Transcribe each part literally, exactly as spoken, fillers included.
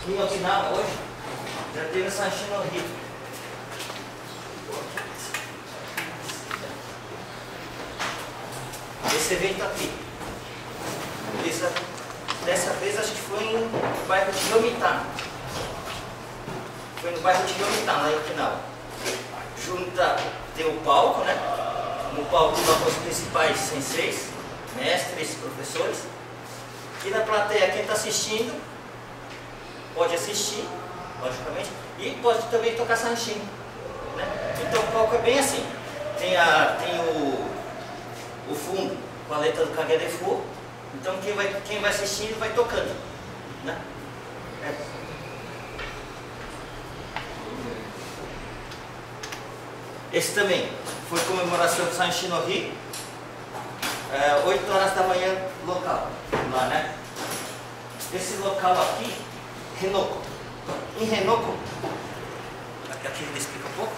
em Okinawa hoje, já teve o Sanshin no Rio. Esse evento aqui. Essa, dessa vez acho que foi no bairro de Yomitan. Foi no bairro de Yomitan, lá em Okinawa. Junta, tem o palco, né? No palco lá os principais senseis, mestres, professores. E na plateia, quem está assistindo, pode assistir, logicamente, e pode também tocar Sanshin, né? Então o palco é bem assim. Tem, a, tem o, o fundo com a letra do Kagedefu. Então quem vai, quem vai assistindo vai tocando, né? É. Esse também foi comemoração do Sanshin no Rio, é, oito horas da manhã local, lá, né? Esse local aqui, Renoko. Em Renoko, aqui ele explica um pouco.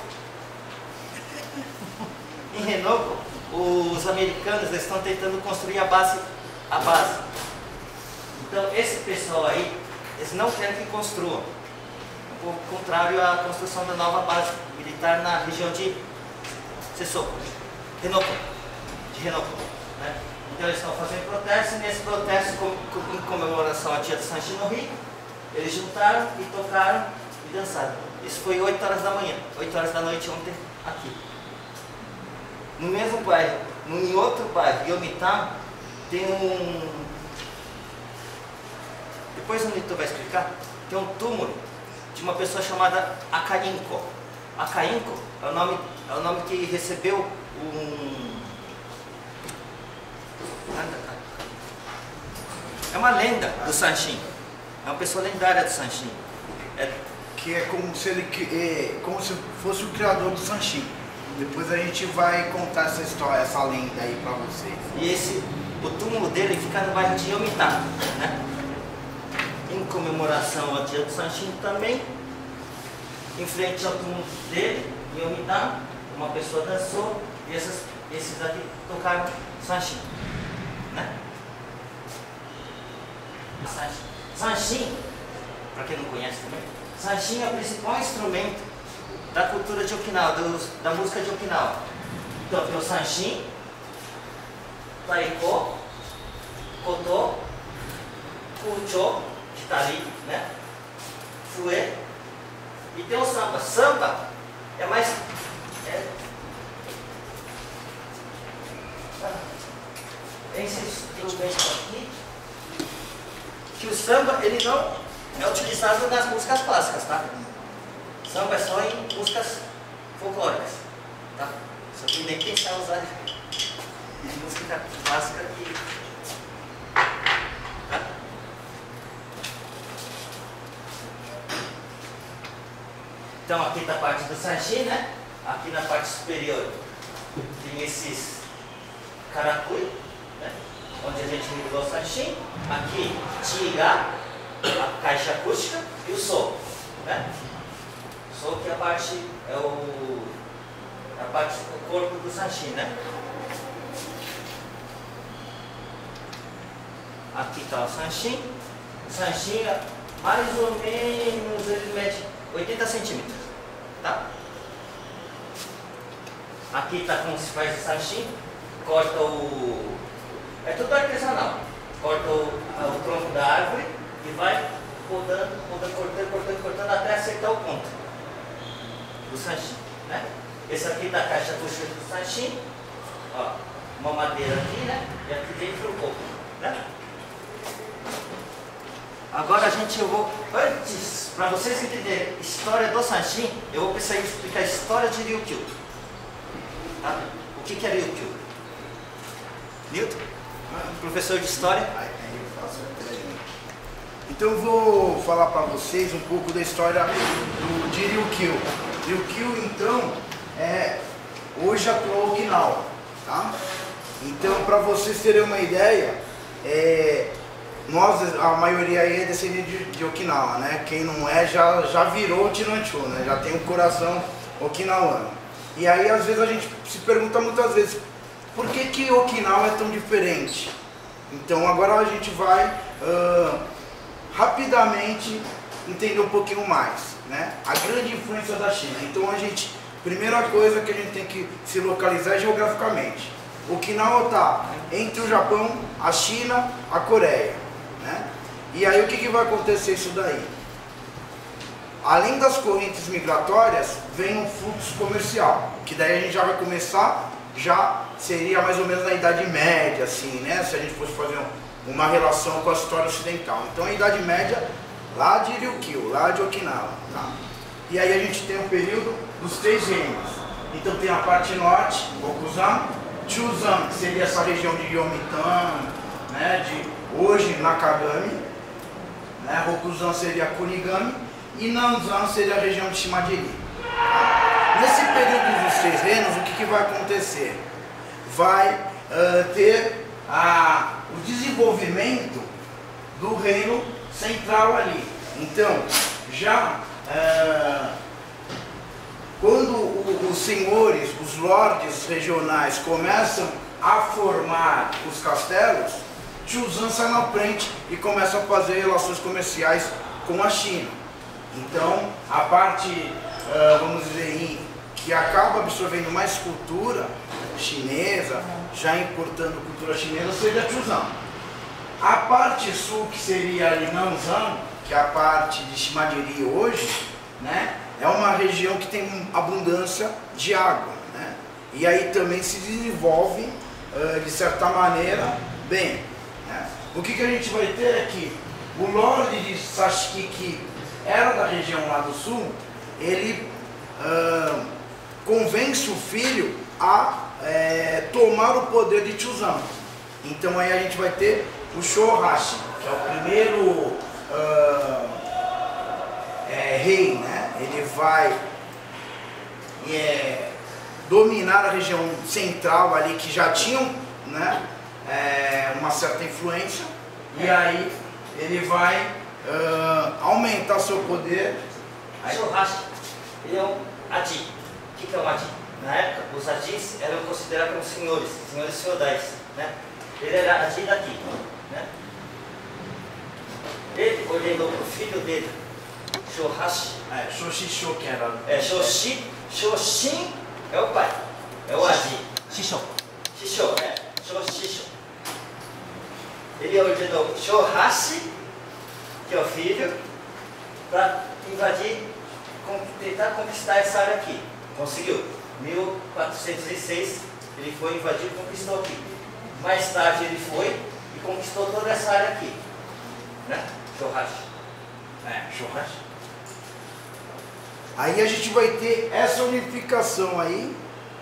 Em Renoko, os americanos estão tentando construir a base, a base. Então esse pessoal aí, eles não querem que construam. Ao contrário à construção da nova base militar na região de Sessoko, Renoko, de Renoko, né? Então eles estão fazendo protesto, e nesse protesto, com, com, em comemoração ao dia do Sanshin no Rio, eles juntaram e tocaram e dançaram. Isso foi oito horas da manhã, oito horas da noite ontem, aqui. No mesmo bairro, no, em outro bairro, Yomitan, tem um... Depois o Nito vai explicar, tem um túmulo de uma pessoa chamada Akainko. Akainko é o nome, é o nome que recebeu um... É uma lenda do Sanshin. É uma pessoa lendária do Sanshin. É... Que é como se ele é, como se fosse o criador do Sanshin. Depois a gente vai contar essa história, essa lenda aí pra vocês. E esse, o túmulo dele fica no bairro de Yomitan, né? Em comemoração ao dia do Sanshin também, em frente ao túmulo dele, em Yomitan, uma pessoa dançou e essas, esses aqui tocaram Sanshin, né? Sanshin, para quem não conhece também, Sanshin é o principal instrumento da cultura de Okinawa, do, da música de Okinawa. Então tem o Sanshin, Taiko, Koto, Kucho, que está ali, né? Fue, e tem o samba. Samba é mais... É, tem esse instrumento aqui, que o samba ele não é utilizado nas músicas clássicas, tá? Samba é só em músicas folclóricas, tá? Só que nem pensar em usar de música clássica e... Tá? Então aqui está a parte do Sanshin, né? Aqui na parte superior tem esses karakuri, né? Onde a gente regulou o Sanshin. Aqui, Tiga, a caixa acústica e o Sol, né? O Sol que é a parte, é o, a parte do corpo do Sanshin, né? Aqui está o Sanshin. O Sanshin, mais ou menos, ele mede oitenta centímetros, tá? Aqui está como se faz o Sanshin. Corta o... É tudo artesanal. Corta o, o tronco da árvore e vai podando, podando, cortando, cortando, cortando até acertar o ponto do Sanshin, né? Esse aqui da caixa acústica do Sanshin, ó, uma madeira aqui, né? E aqui dentro um pouco, né? Agora a gente, eu vou, antes, para vocês entenderem a história do Sanshin, eu vou precisar explicar a história de Ryukyu, tá? O que, que é Ryukyu? Newton? Professor de História? Então eu vou falar para vocês um pouco da história do, de Ryukyu. Ryukyu, então, é hoje atual Okinawa, tá? Então, para vocês terem uma ideia, é, nós, a maioria aí é descendente de, de Okinawa, né? Quem não é já, já virou Chinancho, né? Já tem um coração okinawano. E aí, às vezes, a gente se pergunta muitas vezes, por que que Okinawa é tão diferente? Então agora a gente vai uh, rapidamente entender um pouquinho mais, né? A grande influência da China. Então a gente, primeira coisa que a gente tem que se localizar é geograficamente. Okinawa está entre o Japão, a China, a Coreia, né? E aí o que, que vai acontecer isso daí? Além das correntes migratórias, vem um fluxo comercial, que daí a gente já vai começar, já seria mais ou menos na Idade Média, assim, né? Se a gente fosse fazer uma relação com a história ocidental. Então a Idade Média, lá de Ryukyu, lá de Okinawa, tá? E aí a gente tem o período dos três reinos. Então tem a parte norte, Rokuzan, Chuzan, que seria essa região de Yomitan, né? De hoje Nakagami, né? Rokuzan seria Kunigami, e Nanzan seria a região de Shimadiri. Nesse período dos três reinos, o que, que vai acontecer? Vai uh, ter a, o desenvolvimento do reino central ali. Então, já uh, quando o, os senhores, os lordes regionais começam a formar os castelos, Chuzan sai na frente e começa a fazer relações comerciais com a China. Então, a parte, uh, vamos dizer, que acaba absorvendo mais cultura chinesa, já importando cultura chinesa, seria Chuzan. A parte sul, que seria ali Nanzan, que é a parte de Shimadiri hoje, né, é uma região que tem abundância de água, né, e aí também se desenvolve, uh, de certa maneira, bem. Né. O que, que a gente vai ter é que o Lorde de Sashiki, era da região lá do sul, ele uh, convence o filho a é, tomar o poder de Chuzan. Então aí a gente vai ter o Shohashi, que é o primeiro uh, é, rei, né? Ele vai é, dominar a região central ali, que já tinham, né, é, uma certa influência, e aí ele vai Uh, aumentar seu poder. Shohashi, ele é um adi. O que é um adi? Na época, os adis eram considerados como senhores, senhores feudais, né? Ele era adi daqui, né? Ele ordenou para o filho dele, Shohashi. É, Shoshisho, que era. É, Shoshi, Shoshin é o pai, é o adi. Shisho. Shisho, é, Shoshisho. Ele ordenou Shohashi, que é o filho, para invadir, tentar conquistar essa área aqui. Conseguiu. mil quatrocentos e seis ele foi invadir e conquistou aqui. Mais tarde ele foi e conquistou toda essa área aqui. Né? Shohashi. É, Shohashi. Aí a gente vai ter essa unificação aí.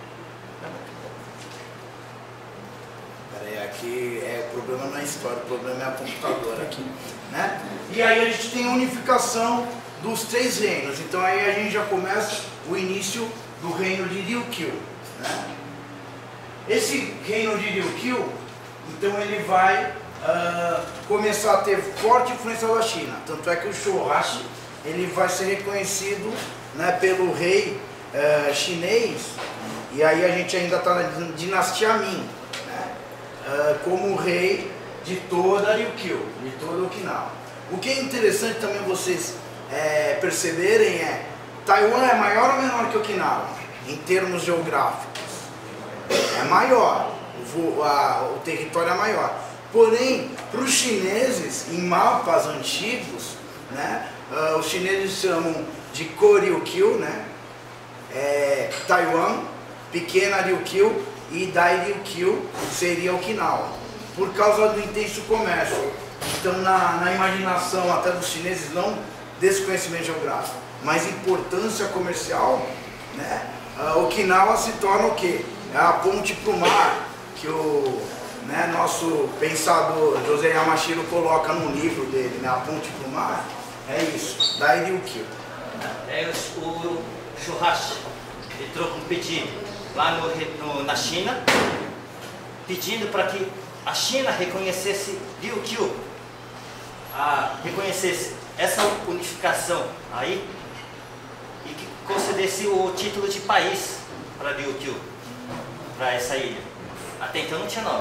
Peraí, aqui é, o problema não é a história, o problema é a computadora aqui. Né? E aí a gente tem a unificação dos três reinos. Então aí a gente já começa o início do reino de Ryukyu, né? Esse reino de Ryukyu, então ele vai uh, começar a ter forte influência da China. Tanto é que o Shohashi ele vai ser reconhecido, né, pelo rei uh, chinês. E aí a gente ainda está na dinastia Ming, né, uh, como rei de toda Ryukyu, de toda Okinawa. O que é interessante também vocês é, perceberem é, Taiwan é maior ou menor que Okinawa, em termos geográficos? É maior, o, a, o território é maior. Porém, para os chineses, em mapas antigos, né, uh, os chineses chamam de Koryukyu, né, é, Taiwan, pequena Ryukyu, e Dairyukyu seria Okinawa, por causa do intenso comércio. Então, na, na imaginação até dos chineses, não desse conhecimento geográfico, mas importância comercial, né, uh, Okinawa se torna o quê? É a ponte para o mar, que o, né, nosso pensador José Yamashiro coloca no livro dele, né, a ponte para o mar, é isso, Dairyukyu. É o, o Shohashi, ele trouxe um pedido lá no, no, na China, pedindo para que a China reconhecesse Ryukyu, a, reconhecesse essa unificação aí e que concedesse o título de país para Ryukyu, para essa ilha. Até então não tinha nome.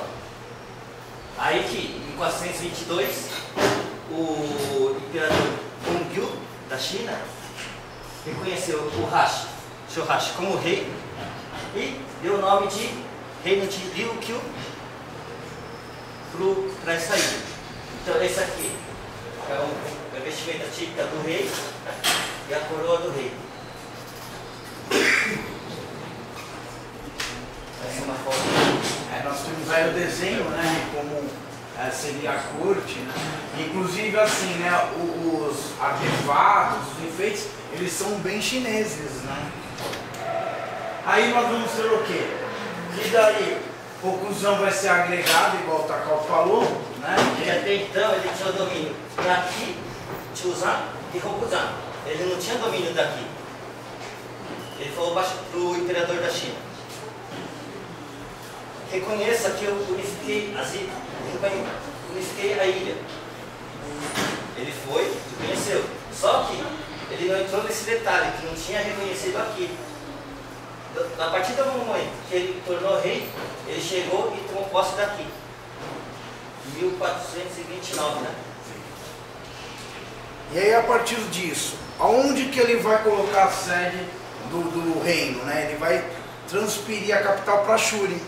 Aí que em quatrocentos e vinte e dois o imperador Gongyu da China reconheceu o Hashi, Shohashi, como rei e deu o nome de reino de Ryukyu para essa ilha. Então esse aqui é o, a vestimenta típica do rei e a coroa do rei. Essa é uma foto. É, nós temos aí o desenho, né, como é, seria a corte, né? Inclusive assim, né, os artefatos, os enfeites, eles são bem chineses, né? Aí nós vamos ter o quê? E daí o Okuzan vai ser agregado, igual o Takao falou, né? E até então ele tinha o domínio daqui, Chuzan e Rokuzan. Ele não tinha domínio daqui. Ele falou para o imperador da China: reconheça que eu unifiquei as ilhas, unifiquei a ilha. Ele foi, reconheceu. Só que ele não entrou nesse detalhe, que não tinha reconhecido aqui. A partir do momento que ele tornou rei, ele chegou e tomou posse daqui. mil quatrocentos e vinte e nove, né? E aí a partir disso, aonde que ele vai colocar a sede do, do reino, né? Ele vai transferir a capital para Shuri.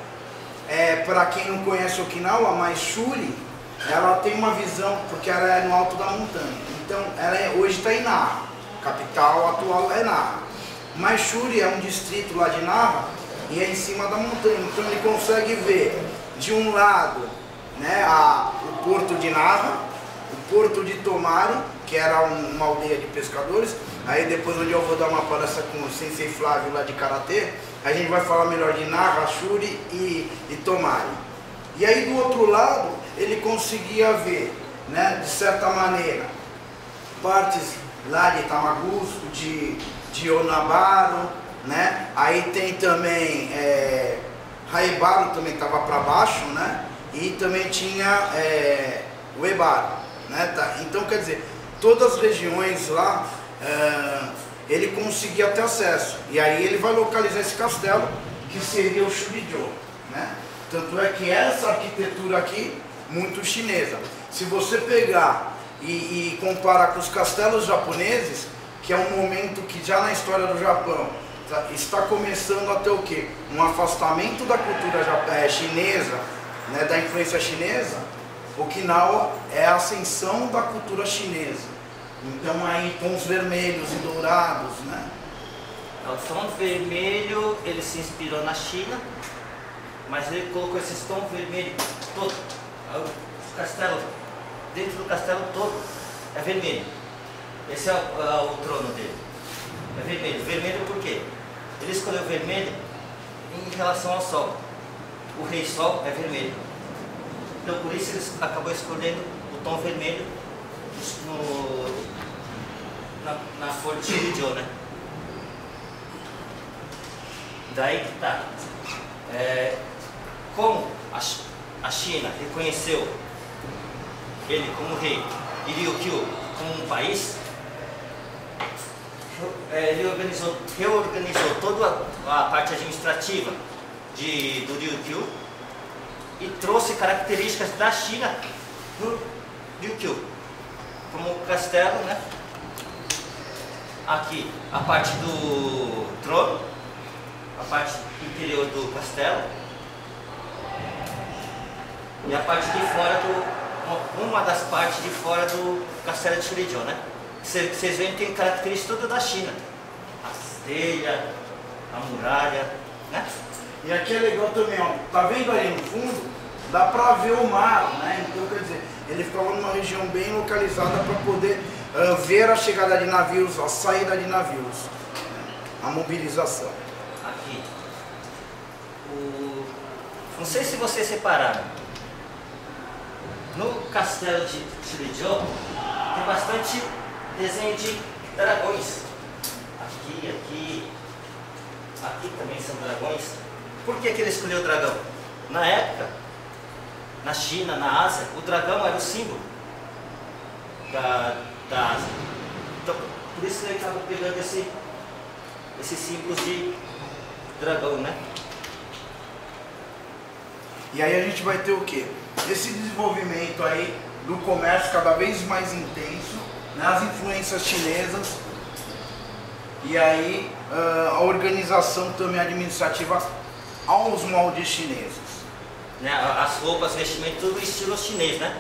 É, para quem não conhece Okinawa, mas Shuri, ela tem uma visão, porque ela é no alto da montanha. Então, ela é, hoje está em Nara, capital atual é Nara. Mas Shuri é um distrito lá de Nara e é em cima da montanha. Então ele consegue ver de um lado, né, a, o porto de Nara, o porto de Tomari, que era um, uma aldeia de pescadores. Aí depois, onde eu vou dar uma palestra com o Sensei Flávio lá de Karatê, a gente vai falar melhor de Nara, Shuri e, e Tomari. E aí do outro lado, ele conseguia ver, né, de certa maneira, partes lá de Tamagusto, de, de Onabaro, né? Aí tem também é, Haibaro, também estava para baixo, né? E também tinha é, o Ebaro, né? Tá? Então, quer dizer, todas as regiões lá, é, ele conseguia ter acesso. E aí ele vai localizar esse castelo, que seria o Shurijo, né? Tanto é que essa arquitetura aqui, muito chinesa. Se você pegar e, e comparar com os castelos japoneses, que é um momento que já na história do Japão tá, está começando a ter o quê? Um afastamento da cultura é, chinesa, né, da influência chinesa. Okinawa é a ascensão da cultura chinesa. Então aí tons vermelhos e dourados, né? O tom vermelho, ele se inspirou na China, mas ele colocou esses tons vermelhos todo. O castelo, dentro do castelo todo é vermelho. Esse é o, é o trono dele. É vermelho. Vermelho por quê? Ele escolheu vermelho em relação ao sol. O rei sol é vermelho. Então por isso ele acabou escolhendo o tom vermelho no, na, na cor de Shurijo, né? Daí que tá. É, como a, a China reconheceu ele como rei e Ryukyu como um país, ele organizou, reorganizou toda a parte administrativa de, do Ryukyu e trouxe características da China no Ryukyu, como o castelo, né? Aqui a parte do trono, a parte interior do castelo e a parte de fora do, uma das partes de fora do castelo de Shurijo, né? Vocês veem que tem características todas da China, a telha, a muralha, né? E aqui é legal também, ó, tá vendo ali no fundo? Dá pra ver o mar, né? Então quer dizer, ele ficava numa região bem localizada para poder uh, ver a chegada de navios, a saída de navios, né? A mobilização. Aqui, o... não sei se vocês separaram, no castelo de Shurijo tem bastante desenho de dragões. Aqui, aqui, aqui também são dragões. Por que que ele escolheu o dragão? Na época, na China, na Ásia, o dragão era o símbolo da, da Ásia. Então, por isso ele estava pegando esse, esses símbolos de dragão, né? E aí a gente vai ter o quê? Esse desenvolvimento aí do comércio cada vez mais intenso, né, as influências chinesas, e aí uh, a organização também administrativa aos moldes chineses. Né, as roupas, vestimento, tudo estilo chinês, né?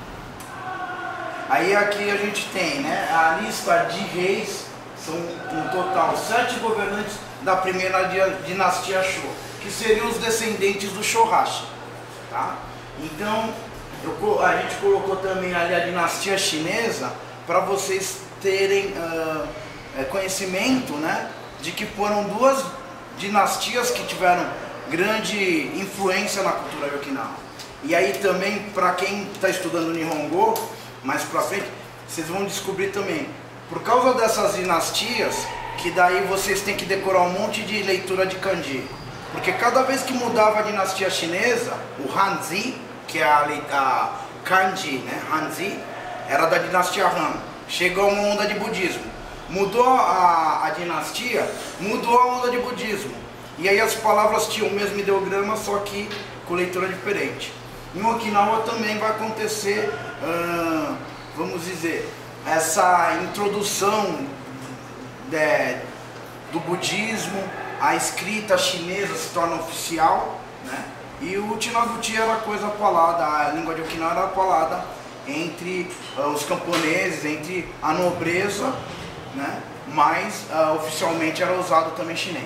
Aí aqui a gente tem, né, a lista de reis, são um total sete governantes da primeira dinastia Shō, que seriam os descendentes do Shōhashi, tá? Então, eu, a gente colocou também ali a dinastia chinesa para vocês terem uh, conhecimento, né, de que foram duas dinastias que tiveram grande influência na cultura de Okinawa. E aí também, para quem está estudando Nihongo, mais para frente, vocês vão descobrir também, por causa dessas dinastias, que daí vocês têm que decorar um monte de leitura de kanji. Porque cada vez que mudava a dinastia chinesa, o Hanzi, que é a, a kanji, né, Hanzi, era da dinastia Han. Chegou uma onda de budismo. Mudou a, a dinastia, mudou a onda de budismo. E aí as palavras tinham o mesmo ideograma, só que com leitura diferente. Em Okinawa também vai acontecer, hum, vamos dizer, essa introdução de, do budismo, a escrita chinesa se torna oficial, né? E o Chinaguchi era coisa falada, a língua de Okinawa era falada entre uh, os camponeses, entre a nobreza, né? Mas uh, oficialmente era usado também chinês.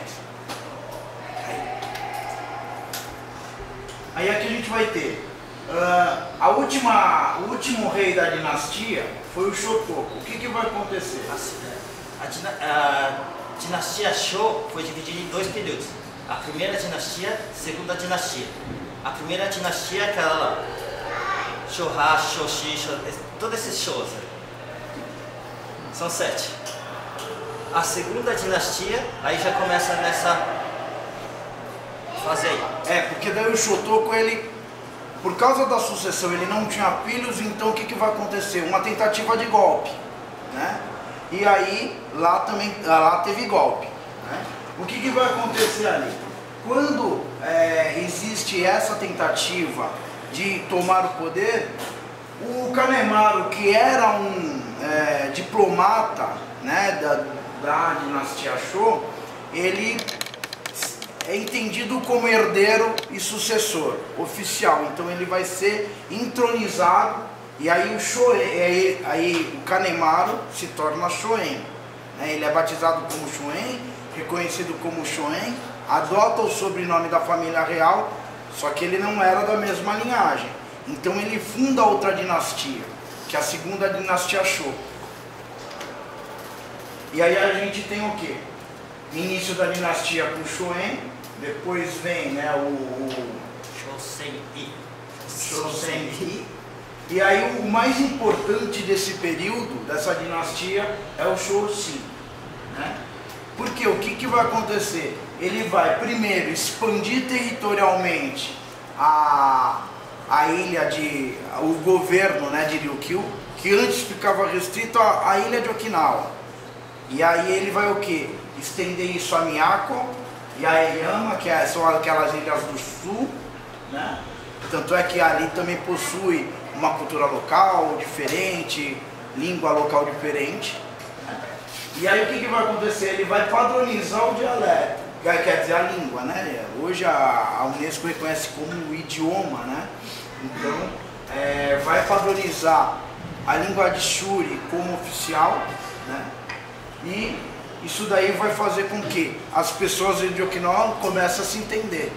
Aí aqui a gente vai ter uh, a última, o último rei da dinastia foi o Shotoku. O que, que vai acontecer? A, a, a dinastia Shō foi dividida em dois períodos. A primeira dinastia, a segunda dinastia. A primeira dinastia é aquela lá, Shōhashi, Shōshi, Shō, todos esses Shōs. São sete. A segunda dinastia, aí já começa nessa fase aí. É, porque daí o Shotoku, ele, por causa da sucessão, ele não tinha filhos, então o que, que vai acontecer? Uma tentativa de golpe, né? E aí, lá também, lá teve golpe, né? O que, que vai acontecer ali? Quando é, existe essa tentativa de tomar o poder, o Kanemaru, que era um é, diplomata, né, da, da dinastia Shō, ele é entendido como herdeiro e sucessor oficial. Então ele vai ser entronizado, e aí o Shoen, aí, aí o Kanemaru se torna Shoen, né? Ele é batizado como Shoen, reconhecido como Shoen, adota o sobrenome da família real, só que ele não era da mesma linhagem. Então ele funda outra dinastia, que é a segunda dinastia Shō. E aí a gente tem o que? Início da dinastia com Shoen, depois vem, né, o, o Shōsei-i. Shōsei-i. E aí o mais importante desse período, dessa dinastia, é o Shōshi, né? Porque o que, que vai acontecer? Ele vai primeiro expandir territorialmente a, a ilha de, o governo, né, de Ryukyu, que antes ficava restrito à, à ilha de Okinawa. E aí ele vai o que? Estender isso a Miyako e a Eyama, que são aquelas ilhas do sul, né? Tanto é que ali também possui uma cultura local diferente, língua local diferente. E aí o que, que vai acontecer? Ele vai padronizar o dialeto, quer dizer, a língua, né? Hoje a, a Unesco reconhece como o idioma, né? Então, é, vai padronizar a língua de Shuri como oficial, né? E isso daí vai fazer com que as pessoas de Okinawa comecem a se entender.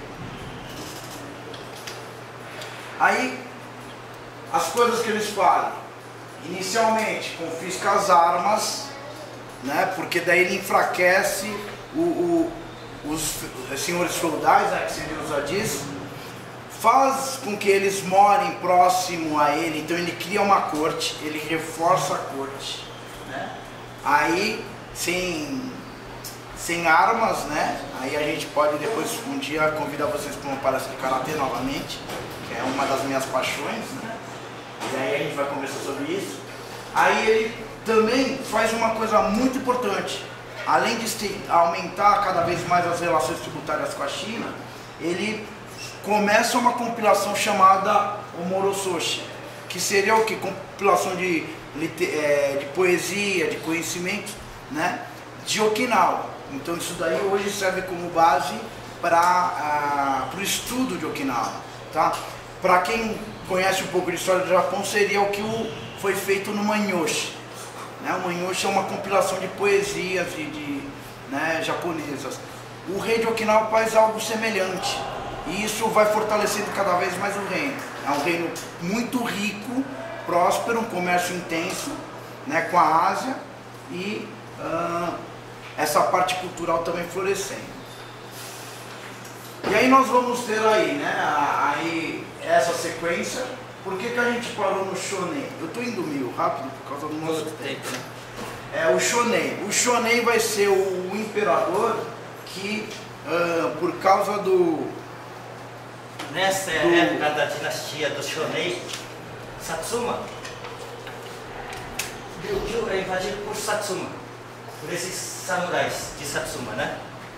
Aí, as coisas que eles fazem, inicialmente confisca as armas, né, porque daí ele enfraquece o, o, os senhores feudais, né, que seriam os adis, faz com que eles morem próximo a ele, então ele cria uma corte, ele reforça a corte, né? Aí, sem, sem armas, né, aí a gente pode depois, um dia, convidar vocês para uma palestra de Karatê novamente, que é uma das minhas paixões, né? E aí a gente vai conversar sobre isso. Aí ele também faz uma coisa muito importante. Além de aumentar cada vez mais as relações tributárias com a China, ele começa uma compilação chamada Omorososhi, que seria o que? Compilação de é, de poesia, de conhecimento, né, de Okinawa. Então isso daí hoje serve como base para o estudo de Okinawa. Tá? Para quem conhece um pouco de história do Japão, seria o que o, foi feito no Manyoshi. Né? O Manyoshi é uma compilação de poesias de, de, né, japonesas. O rei de Okinawa faz algo semelhante. E isso vai fortalecendo cada vez mais o reino. É um reino muito rico, próspero, um comércio intenso, né, com a Ásia e uh, essa parte cultural também florescendo. E aí nós vamos ter aí, né, aí essa sequência. Por que que a gente parou no Shonen? Eu estou indo meio rápido por causa do nosso tempo, né? É o Shonen. O Shonen vai ser o imperador que, uh, por causa do... Nessa do... época da dinastia do Shonen, Satsuma, Ryukyu é invadido por Satsuma, por esses samurais de Satsuma, né?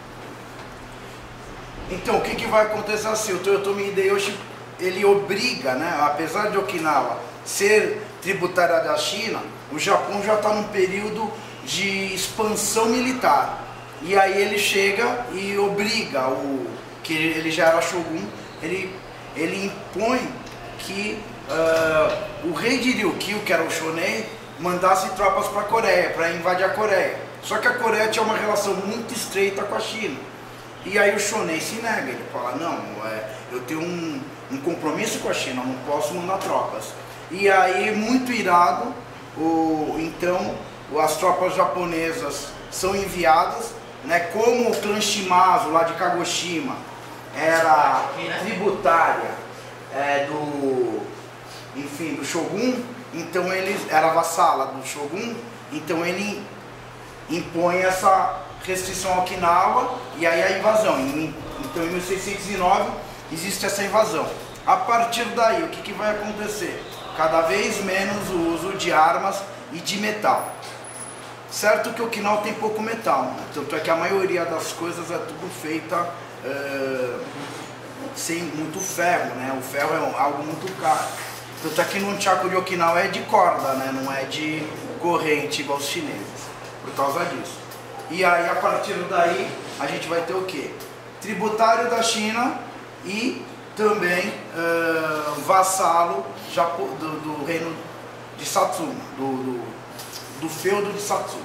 Então, o que, que vai acontecer assim? O Toyotomi Hideyoshi, ele obriga, né, apesar de Okinawa ser tributária da China, o Japão já está num período de expansão militar. E aí ele chega e obriga, o, que ele já era shogun, ele, ele impõe que uh, o rei de Ryukyu, que era o Shonen, mandasse tropas para a Coreia, para invadir a Coreia. Só que a Coreia tinha uma relação muito estreita com a China. E aí o Shonen se nega, ele fala, não, é, eu tenho um, um compromisso com a China, não posso mandar tropas. E aí, muito irado, o, então as tropas japonesas são enviadas, né, como o clã Shimazu, lá de Kagoshima, era tributária é, do, enfim, do Shogun, então ele era vassala do Shogun, então ele impõe essa restrição a Okinawa e aí a invasão. Então em mil seiscentos e nove existe essa invasão. A partir daí, o que, que vai acontecer? Cada vez menos o uso de armas e de metal. Certo que Okinawa tem pouco metal, né? Tanto é que a maioria das coisas é tudo feita uh, sem muito ferro, né? O ferro é algo muito caro. Tanto é que no nunchaku de Okinawa é de corda, né? Não é de corrente igual os chineses, por causa disso. E aí, a partir daí, a gente vai ter o quê? Tributário da China e também uh, vassalo do, do reino de Satsuma, do, do, do feudo de Satsuma.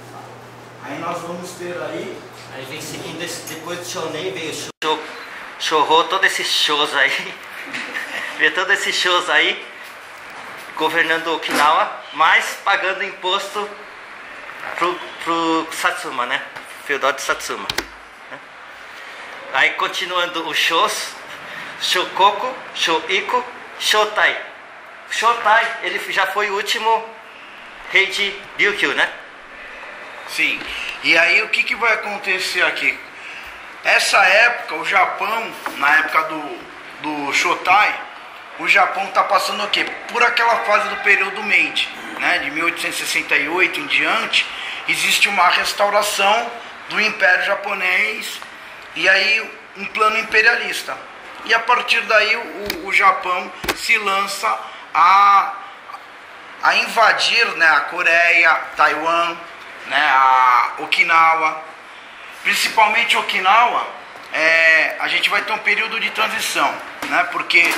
Aí nós vamos ter aí... Aí vem seguindo, esse, depois do Shonen veio o Shoho, todos esses shows aí, veio todos esses shows aí, governando Okinawa, mas pagando imposto Pro, pro Satsuma, né? Feudal de Satsuma. Né? Aí continuando os shows, Shokoku, Shoiko, Shotai. Shotai, ele já foi o último rei de Ryukyu, né? Sim. E aí o que, que vai acontecer aqui? Essa época, o Japão, na época do, do Shotai, o Japão está passando o quê? Por aquela fase do período Meiji, né? De mil oitocentos e sessenta e oito em diante, existe uma restauração do Império Japonês e aí um plano imperialista. E a partir daí o, o Japão se lança a, a invadir, né, a Coreia, Taiwan, né, a Okinawa. Principalmente Okinawa, é, a gente vai ter um período de transição, né, porque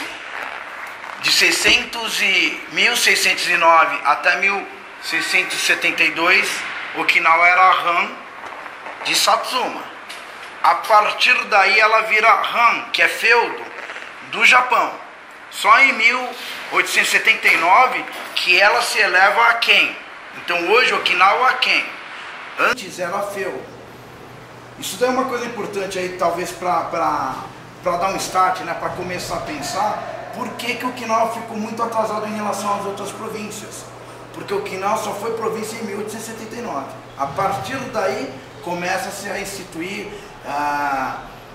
de seiscentos e, mil seiscentos e nove até mil seiscentos e setenta e dois, Okinawa era a Han de Satsuma. A partir daí ela vira Han, que é feudo do Japão. Só em mil oitocentos e setenta e nove que ela se eleva a Ken. Então hoje Okinawa é Ken. Antes era feudo. Isso daí é uma coisa importante aí, talvez para dar um start, né, para começar a pensar por que que Okinawa ficou muito atrasado em relação às outras províncias. Porque Okinawa só foi província em mil oitocentos e setenta e nove. A partir daí começa-se a instituir ah,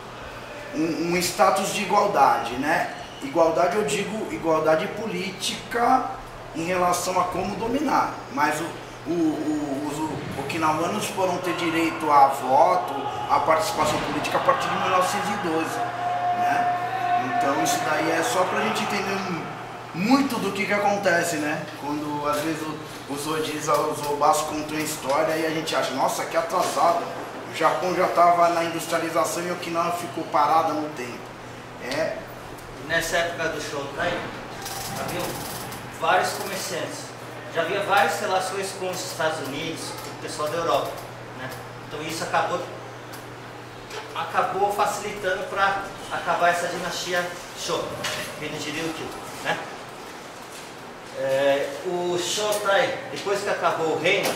um, um status de igualdade, né? Igualdade, eu digo igualdade política em relação a como dominar. Mas o, o, o, os okinawanos foram ter direito a voto, a participação política a partir de mil novecentos e doze, né? Então isso daí é só para a gente entender um, muito do que que acontece, né? Quando às vezes os Odiza, os Obás contam a história e a gente acha, nossa, que atrasado. O Japão já estava na industrialização e Okinawa ficou parada no tempo. É. Nessa época do Shotai, havia vários comerciantes. Já havia várias relações com os Estados Unidos, com o pessoal da Europa, né? Então isso acabou, acabou facilitando para acabar essa dinastia Showa, reino de Ryukyu, né? É, o Shotai, depois que acabou o reino,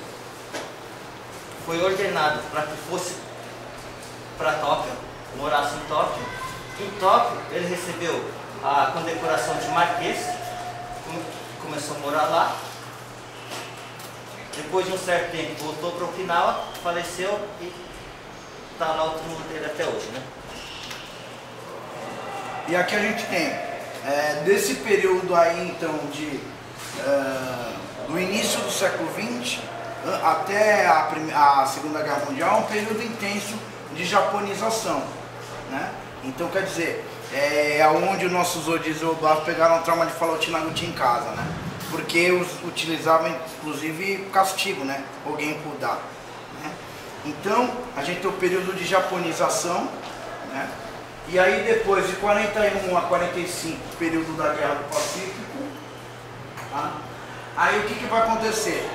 foi ordenado para que fosse para Tóquio, morasse em Tóquio. Em Tóquio, ele recebeu a condecoração de Marquês, começou a morar lá. Depois de um certo tempo, voltou para Okinawa, faleceu e está lá o túmulo dele até hoje, né? E aqui a gente tem, é, desse período aí, então, de, uh, do início do século vinte até a, a Segunda Guerra Mundial, um período intenso de japonização, né? Então, quer dizer, é onde os nossos Odiza e Obás pegaram o trauma de falar o Tinaguchi em casa, né? Porque os utilizavam, inclusive, castigo, né? Alguém por dar, né? Então, a gente tem o período de japonização, né? E aí, depois de quarenta e um a quarenta e cinco, período da Guerra do Pacífico, tá? Aí o que, que vai acontecer?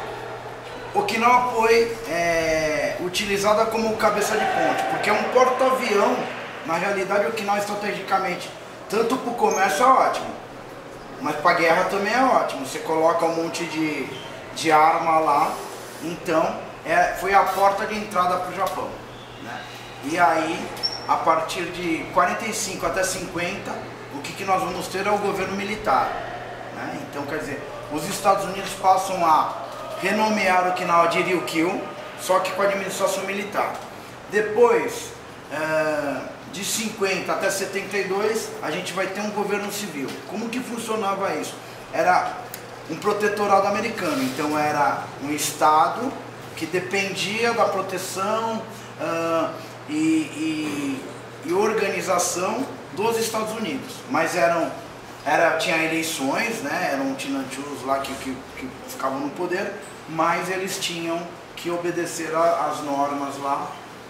Okinawa foi é, utilizada como cabeça de ponte, porque é um porta-avião. Na realidade, Okinawa estrategicamente, tanto para o comércio é ótimo, mas para a guerra também é ótimo. Você coloca um monte de, de arma lá, então é, foi a porta de entrada para o Japão, né? E aí, a partir de quarenta e cinco até cinquenta, o que, que nós vamos ter é o governo militar, né? Então, quer dizer, os Estados Unidos passam a renomear Okinawa de Ryukyu, só que com a administração militar. Depois, é, de cinquenta até setenta e dois, a gente vai ter um governo civil. Como que funcionava isso? Era um protetorado americano, então era um estado que dependia da proteção uh, e, e, e organização dos Estados Unidos. Mas eram, era, tinha eleições, né? Eram tinanchus lá que, que, que ficavam no poder, mas eles tinham que obedecer às normas lá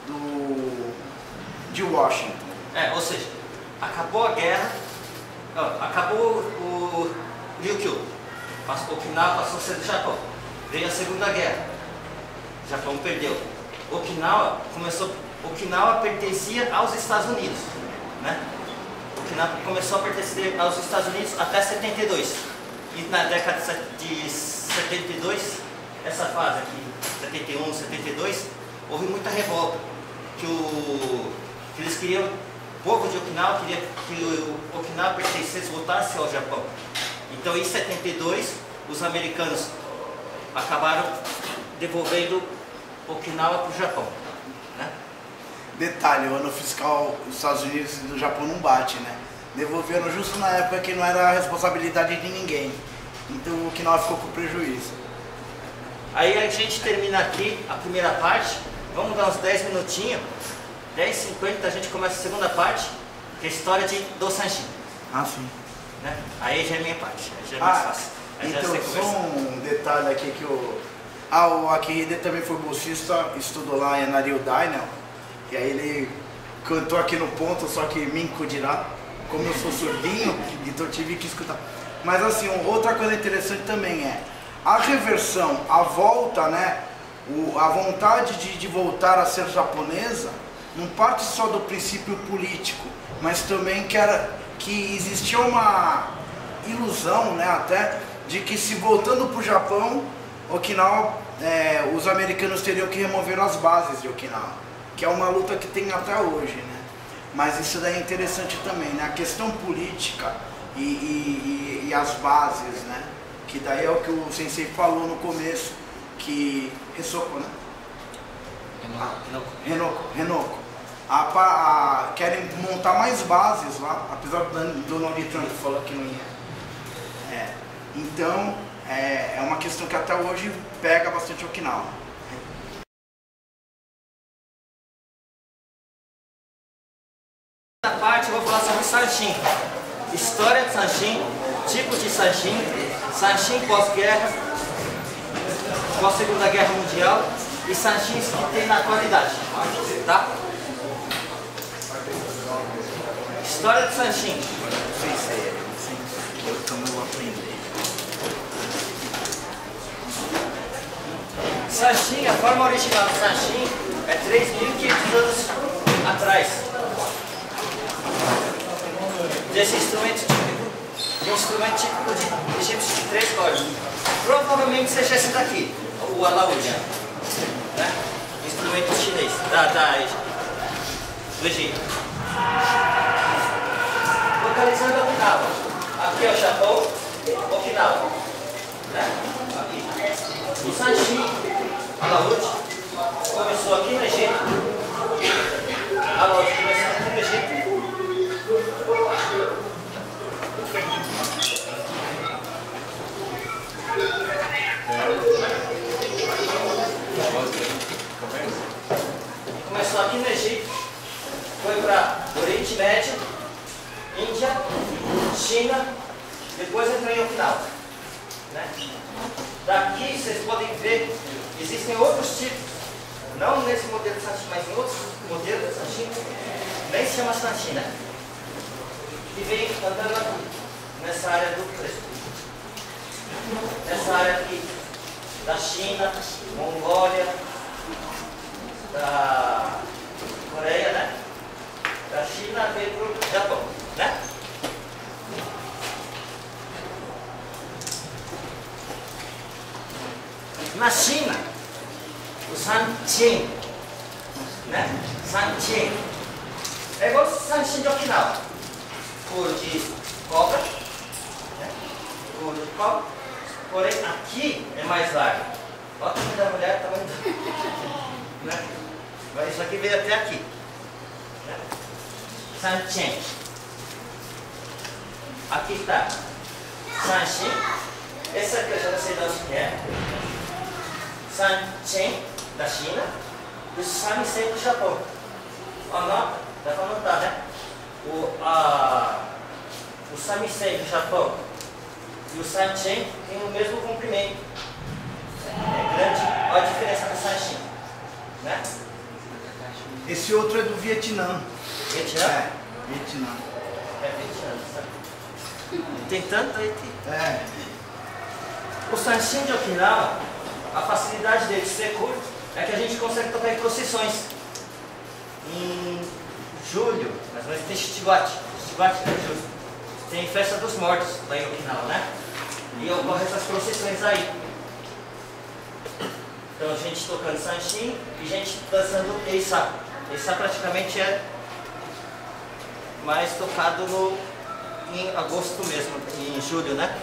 do, de Washington. É, ou seja, acabou a guerra, ó, acabou o Ryukyu, Okinawa passou a ser do Japão, veio a Segunda Guerra, o Japão perdeu. Okinawa começou, Okinawa pertencia aos Estados Unidos, né? Okinawa começou a pertencer aos Estados Unidos até setenta e dois, e na década de setenta e dois, essa fase aqui, setenta e um, setenta e dois, houve muita revolta, que, o, que eles queriam, o povo de Okinawa queria que o Okinawa pertencesse, voltasse ao Japão. Então em setenta e dois, os americanos acabaram devolvendo Okinawa para o Japão, né? Detalhe, o ano fiscal dos Estados Unidos e do Japão não bate, né? Devolveram justo na época que não era a responsabilidade de ninguém. Então o Okinawa ficou com prejuízo. Aí a gente termina aqui a primeira parte, vamos dar uns dez minutinhos, dez e cinquenta a gente começa a segunda parte, que é a história de do Sanshin. Ah, sim. Né? Aí já é minha parte, aí já é mais ah, fácil. Aí então, já só um detalhe aqui que o... Ah, o Akihide também foi bolsista, estudou lá em Nario Dainel, e aí ele cantou aqui no ponto, só que Minko dirá, como eu sou surdinho, então tive que escutar. Mas assim, outra coisa interessante também é, a reversão, a volta, né, o, a vontade de, de voltar a ser japonesa, não parte só do princípio político, mas também que, era, que existia uma ilusão, né, até, de que se voltando para o Japão, Okinawa, é, os americanos teriam que remover as bases de Okinawa, que é uma luta que tem até hoje, né? Mas isso daí é interessante também, né? A questão política e, e, e as bases, né? Que daí é o que o sensei falou no começo, que... Resoko, né? Renoko. Renoko. Renoko. A, a, querem montar mais bases lá, apesar do Donald Trump falou que não ia. É. Então, é, é uma questão que até hoje pega bastante Okinawa. Nessa parte eu vou falar sobre Sanshin. História de Sanshin. Tipos de Sanshin, Sanshin pós-guerra, pós-segunda guerra mundial e Sanshins que tem na atualidade, tá? História do Sanshin. Sanshin, a forma original do Sanshin é três mil e quinhentos anos atrás. Desse instrumento típico, de um instrumento típico de egípcio de três cordas. Provavelmente seja esse daqui, o alaúde, né? Instrumento chinês, da, da, do Egito. Localizando Okinawa. Aqui é o Japão, Okinawa, né? Aqui. O Sanshin, alaúde, começou aqui no Egito. Alaúde começou aqui no Egito. Começou aqui no Egito, foi para Oriente Médio, Índia, China, depois entrou em Okinawa, né? Daqui vocês podem ver, existem outros tipos, não nesse modelo de Sanshin, mas em outros modelos de Sanshin, nem se chama Sanshin, né? Que vem andando aqui, nessa área do preço. Nessa área aqui da China, Mongólia, da Coreia, né? Da China veio para o Japão, né? Na China, o Sanshin, né? Sanshin é igual o Sanshin de Okinawa, couro de cobra, né? Couro de cobra, porém aqui é mais largo. Olha o tamanho da mulher, o tamanho do... né? Mas isso aqui veio até aqui, né? Sanshin. Aqui está Sanshin. Esse aqui eu já não sei de onde é. Sanshin da China e o Samisen do Japão. Anota, dá para anotar, né? O, a, o Samisen do Japão e o Sanshin tem o mesmo comprimento. É grande. Olha a diferença do Sanshin, né? Esse outro é do Vietnã. Vietnã? É, Vietnã. É Vietnã, sabe? Tem tanto aí que... É. O Sanshin de Okinawa, a facilidade dele de ser curto é que a gente consegue tocar em procissões. Em julho, mais ou menos, tem Shichiwati. Shichiwati é julho. Tem Festa dos Mortos lá em Okinawa, né? E ocorrem essas procissões aí. Então, gente tocando Sanshin e gente dançando Eisa. Eisa praticamente é mais tocado no, em agosto mesmo, em julho, né?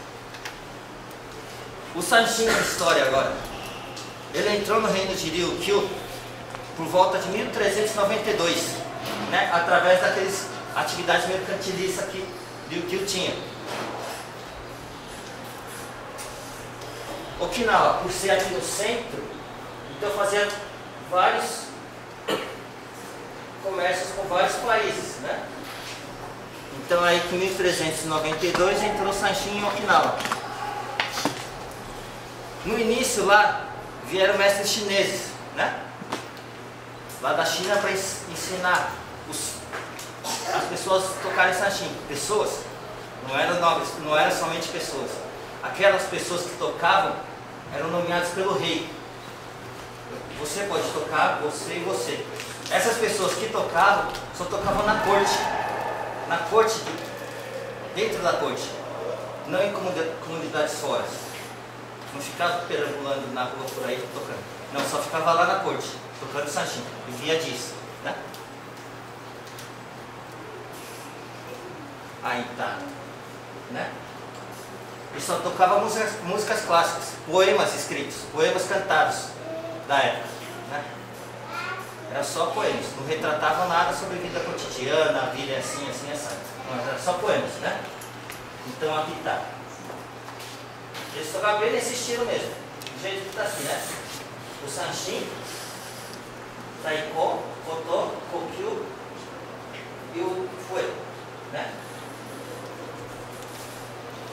O Sanshin na história agora. Ele entrou no reino de Ryukyu por volta de mil trezentos e noventa e dois, né? Através daquelas atividades mercantilistas que Ryukyu tinha. Okinawa, por ser aqui no centro, então fazia vários comércios com vários países, né? Então aí em mil trezentos e noventa e dois entrou o Sanshin em Okinawa. No início lá vieram mestres chineses, né? Lá da China para ensinar os, as pessoas a tocarem Sanshin. Pessoas, não eram nobres, não eram somente pessoas. Aquelas pessoas que tocavam eram nomeadas pelo rei. Você pode tocar, você e você. Essas pessoas que tocavam, só tocavam na corte. Na corte, dentro da corte. Não em comunidades fora. Não ficava perambulando na rua por aí tocando. Não, só ficava lá na corte, tocando Sanshin. Vivia disso, né? Aí tá, né? E só tocava músicas, músicas clássicas, poemas escritos, poemas cantados da época, né? Era só poemas, não retratavam nada sobre a vida cotidiana, a vida é assim, assim, assim. Não, era só poemas, né? Então aqui tá. Eles tocavam bem nesse estilo mesmo, do jeito que tá assim, né? O Sanshin, Taiko, Koto, Kokyu e o Fue, né?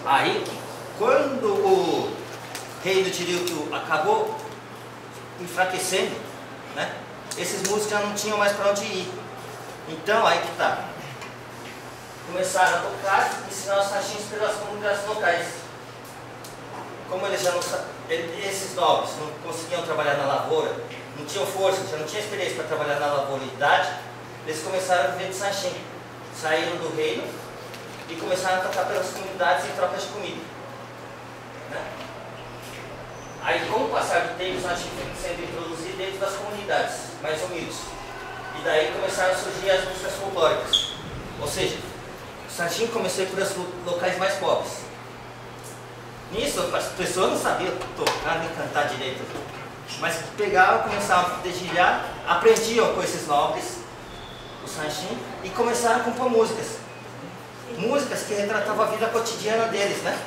Aí, quando o reino de Ryukyu acabou enfraquecendo, né? Esses músicos já não tinham mais para onde ir. Então, aí que tá. Começaram a tocar e ensinar os sashins pelas comunidades locais. Como eles já não esses nobres não conseguiam trabalhar na lavoura, não tinham força, já não tinham experiência para trabalhar na lavoura e idade, eles começaram a viver de sashin. Saíram do reino e começaram a tocar pelas comunidades em troca de comida, né? Aí, com o passar do tempo, os sashin foram sendo introduzidos dentro das comunidades mais humildes. E daí começaram a surgir as músicas folclóricas. Ou seja, o sashin começou por os locais mais pobres. Nisso, as pessoas não sabiam tocar nem cantar direito, mas pegavam, começavam a dedilhar, aprendiam com esses nobres, o sashin, e começaram a compor músicas. Músicas que retratavam a vida cotidiana deles, né?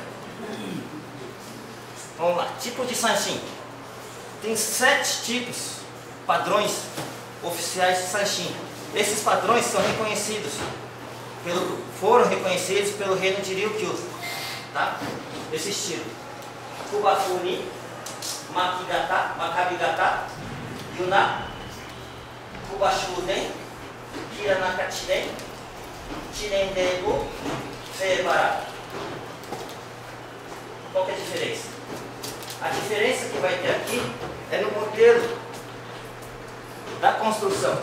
Vamos lá, tipo de sashin. Tem sete tipos, padrões oficiais de sashin. Esses padrões são reconhecidos, pelo, foram reconhecidos pelo reino de Ryukyu, tá? Esse estilo: Kubafuni, Makigata, Makabigata, Yuna, Kubashuden, Kiranakachiren, Chirendego, Feibara. Qual que é a diferença? A diferença que vai ter aqui é no modelo da construção.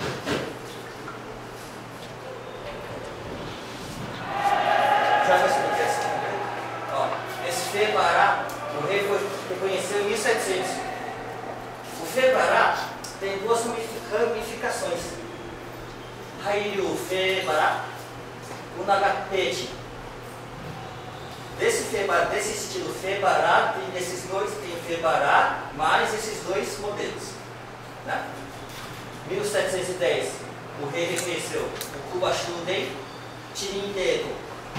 Já vai explicar assim. Ó, esse Feibara, o rei foi, reconheceu em mil e setecentos. O Feibara tem duas ramificações: Hairyu Feibara, o Nagapechi. Desse, Feibara, desse estilo Feibara, tem esses dois, tem Feibara, mais esses dois modelos, né? mil setecentos e dez, o rei reconheceu o Kubashuden, Chirindego.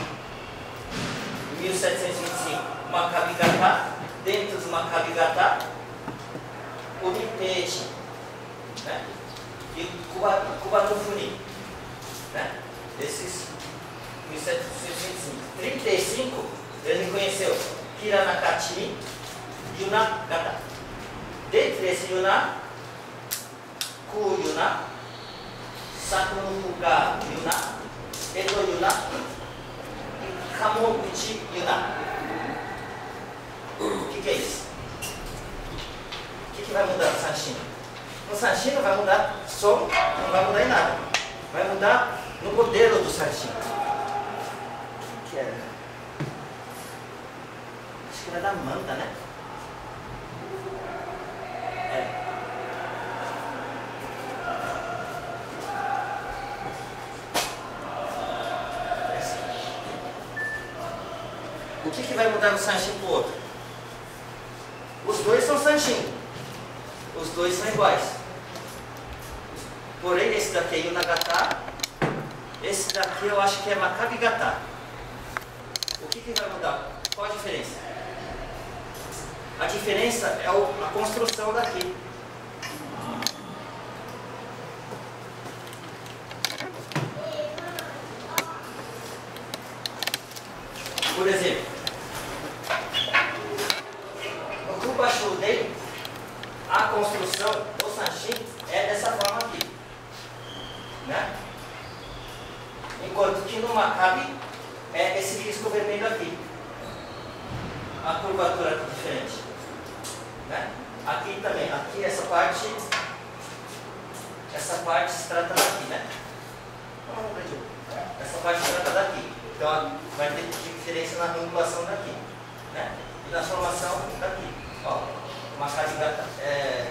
mil setecentos e vinte e cinco, o Makabigata, dentro do Makabigata, o Nipechi, né? E o Kubanofuni, né? Esses mil setecentos e vinte e cinco. trinta e cinco, ele reconheceu Hiranakachi, Yuna Gata. Dentre esse Yuna, Ku Yuna, Sakunuga Yuna, Edo Yuna e Kamoguchi Yuna. O que, que é isso? O que, que vai mudar no sashin? No sashin não vai mudar som, não vai mudar em nada. Vai mudar no modelo do sashin. O que era? Acho que era da manta, né? É. O que, que vai mudar no sashin pro outro? Os dois são sashin. Os dois são iguais. Porém, esse daqui é Yunagata. Esse daqui eu acho que é Makabigata. O que, que vai mudar? Qual a diferença? A diferença é a construção daqui. Por exemplo, no Kubashuden, a construção do sashin é dessa forma aqui, né? Enquanto que no Makabi é esse risco vermelho aqui. A curvatura aqui diferente, né? Aqui também, aqui essa parte, essa parte se trata daqui, né? Essa parte se trata daqui. Então vai ter diferença na angulação daqui, né? E na formação daqui. Ó, uma Makabigata, é,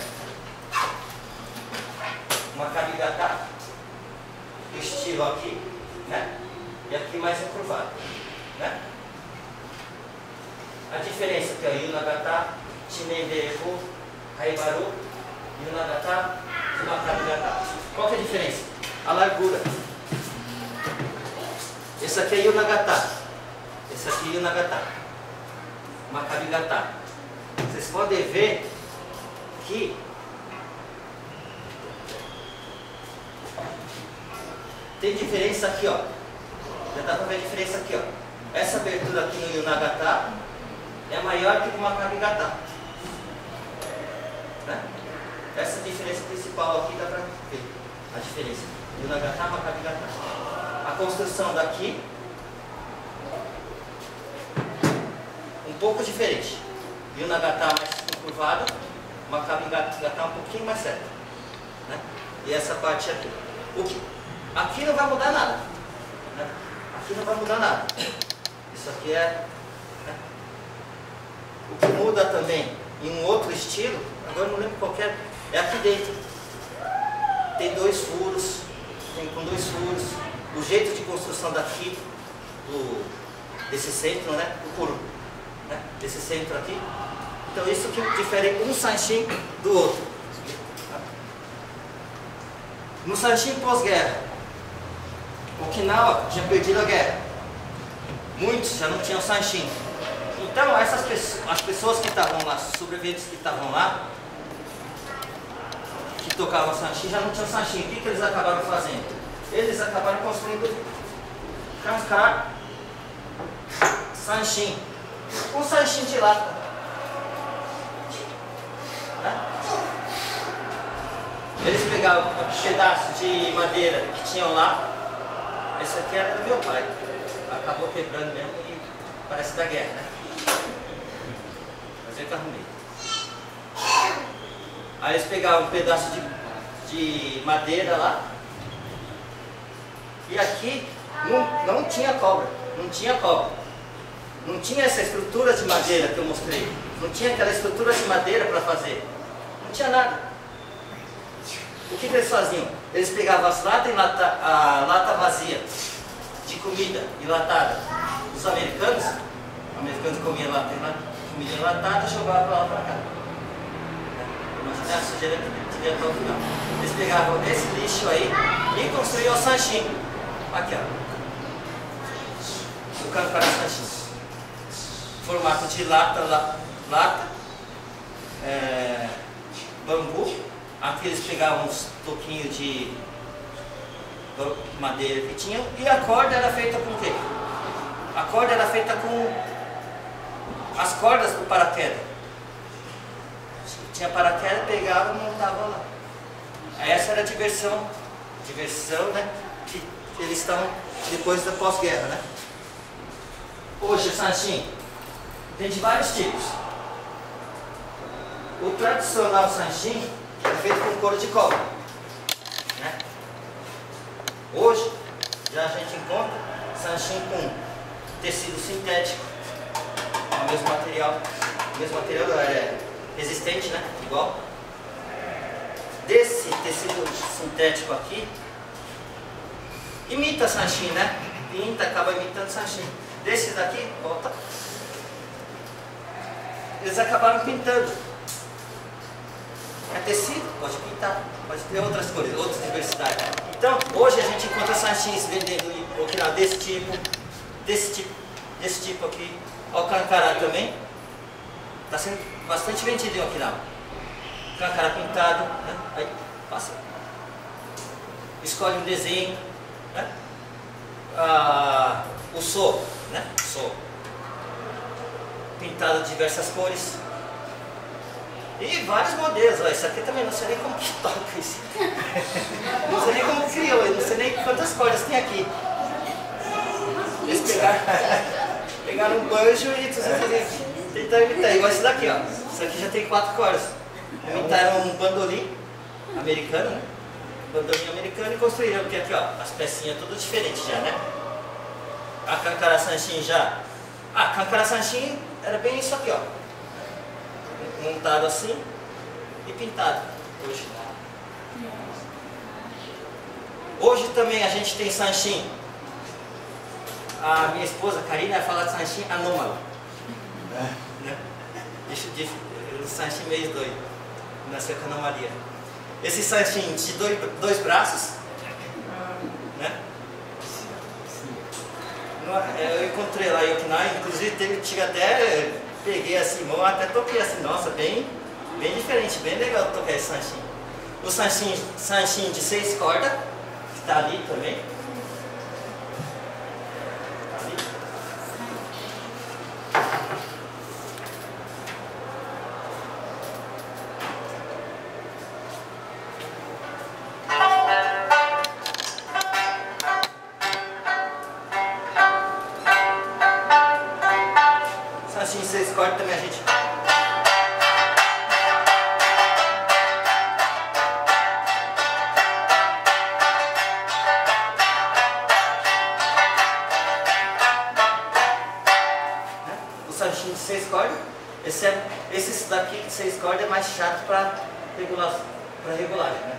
Makabigata, estilo aqui, né? E aqui mais encurvado, né? A diferença que é o Yunagata, Chirendego, Haibaru, Yunagata e Makabigata. Qual que é a diferença? A largura. Esse aqui é Yunagata. Esse aqui é Yunagata. Makabigata. Vocês podem ver que tem diferença aqui, ó. Já dá pra ver a diferença aqui, ó. essa abertura aqui no Yunagata é maior que no Makabigata. Né? Essa diferença principal aqui dá para ver a diferença. Yunagata, Makabigata. A construção daqui um pouco diferente. Yunagata mais curvado, Makabigata um pouquinho mais certo. Né? E essa parte aqui. O que, aqui não vai mudar nada. Né? Aqui não vai mudar nada. Isso aqui é... Né? O que muda também em um outro estilo, agora eu não lembro qual é, é aqui dentro. Tem dois furos, tem com dois furos. O jeito de construção daqui, do, desse centro, né? O puro, né? Desse centro aqui. Então isso que difere um Sanshin do outro. No Sanshin pós-guerra, Okinawa tinha perdido a guerra. Muitos já não tinham Sanshin. Então essas pessoas, as pessoas que estavam lá, os sobreviventes que estavam lá, que tocavam Sanshin, já não tinham Sanshin. O que, que eles acabaram fazendo? Eles acabaram construindo Kankara Sanshin. Um Sanshin de lata. Né? Eles pegavam um pedaço de madeira que tinham lá. Esse aqui era do meu pai. Acabou quebrando mesmo e parece da guerra, né? Mas eu que arrumei. Aí eles pegavam um pedaço de, de madeira lá. E aqui não, não tinha cobra. Não tinha cobra. Não tinha essa estrutura de madeira que eu mostrei. Não tinha aquela estrutura de madeira para fazer. Não tinha nada. O que, que eles faziam? Eles pegavam as latas, lata, a lata vazia de comida enlatada dos americanos. Os americanos comiam lata, comida enlatada e jogavam para lá para cá. Imagina a sujeira que tinha até o final. Eles pegavam esse lixo aí e construíam o Sanshin. Aqui, ó. O Kankara Sanshin. Formato de lata, la, lata, é, bambu. Aqui eles pegavam uns toquinhos de madeira que tinham. E a corda era feita com o quê? A corda era feita com as cordas do paraquedas. Tinha paraquedas, pegava e montava lá. Essa era a diversão. Diversão, né? Que eles estão depois da pós-guerra, né? Hoje o Sanshin tem de vários tipos. O tradicional Sanshin é feito com couro de cobre, né? Hoje já a gente encontra Sanshin com tecido sintético, o mesmo material, o mesmo material é resistente, né? Igual. Desse tecido sintético aqui, imita Sanshin, né? Pinta, acaba imitando Sanshin. Desses daqui, volta. Eles acabaram pintando. É tecido, pode pintar, pode ter outras cores, outras diversidades. Então, hoje a gente encontra Sanshins vendendo em Okinawa desse tipo, desse tipo, desse tipo aqui. Olha o Kankara também. Está sendo bastante vendido em Okinawa. Kankara pintado, né? Aí, passa. Escolhe um desenho, né? Ah, o so, né? So. Pintado de diversas cores. E vários modelos, ó, isso aqui também não sei nem como que toca isso. Não sei nem como criou, não sei nem quantas cordas tem aqui. Eles pegaram, pegaram um banjo e tentaram imitar, igual esse daqui, ó. Isso aqui já tem quatro cordas. Imitaram um bandolim americano, né? Bandolim americano e construíram, porque aqui, ó, as pecinhas tudo diferentes já, né? A Kankara Sanshin já. Ah, Kankara Sanshin era bem isso aqui, ó. Montado assim e pintado. Hoje. Hoje também a gente tem Sanshin. A minha esposa, Karina, vai falar de Sanshin anômalo. É. Né? Deixa de Sanshin meio doido. Nasceu com anomalia. Esse Sanshin de dois, dois braços. Né? Eu encontrei lá em Okinawa, inclusive teve, tive até. Peguei assim, mão, até toquei assim, nossa, bem, bem diferente, bem legal tocar esse Sanshin. O Sanshin, Sanshin de seis cordas, que está ali também. Tá ali. seis cordas é mais chato para regular, para regulagem, né?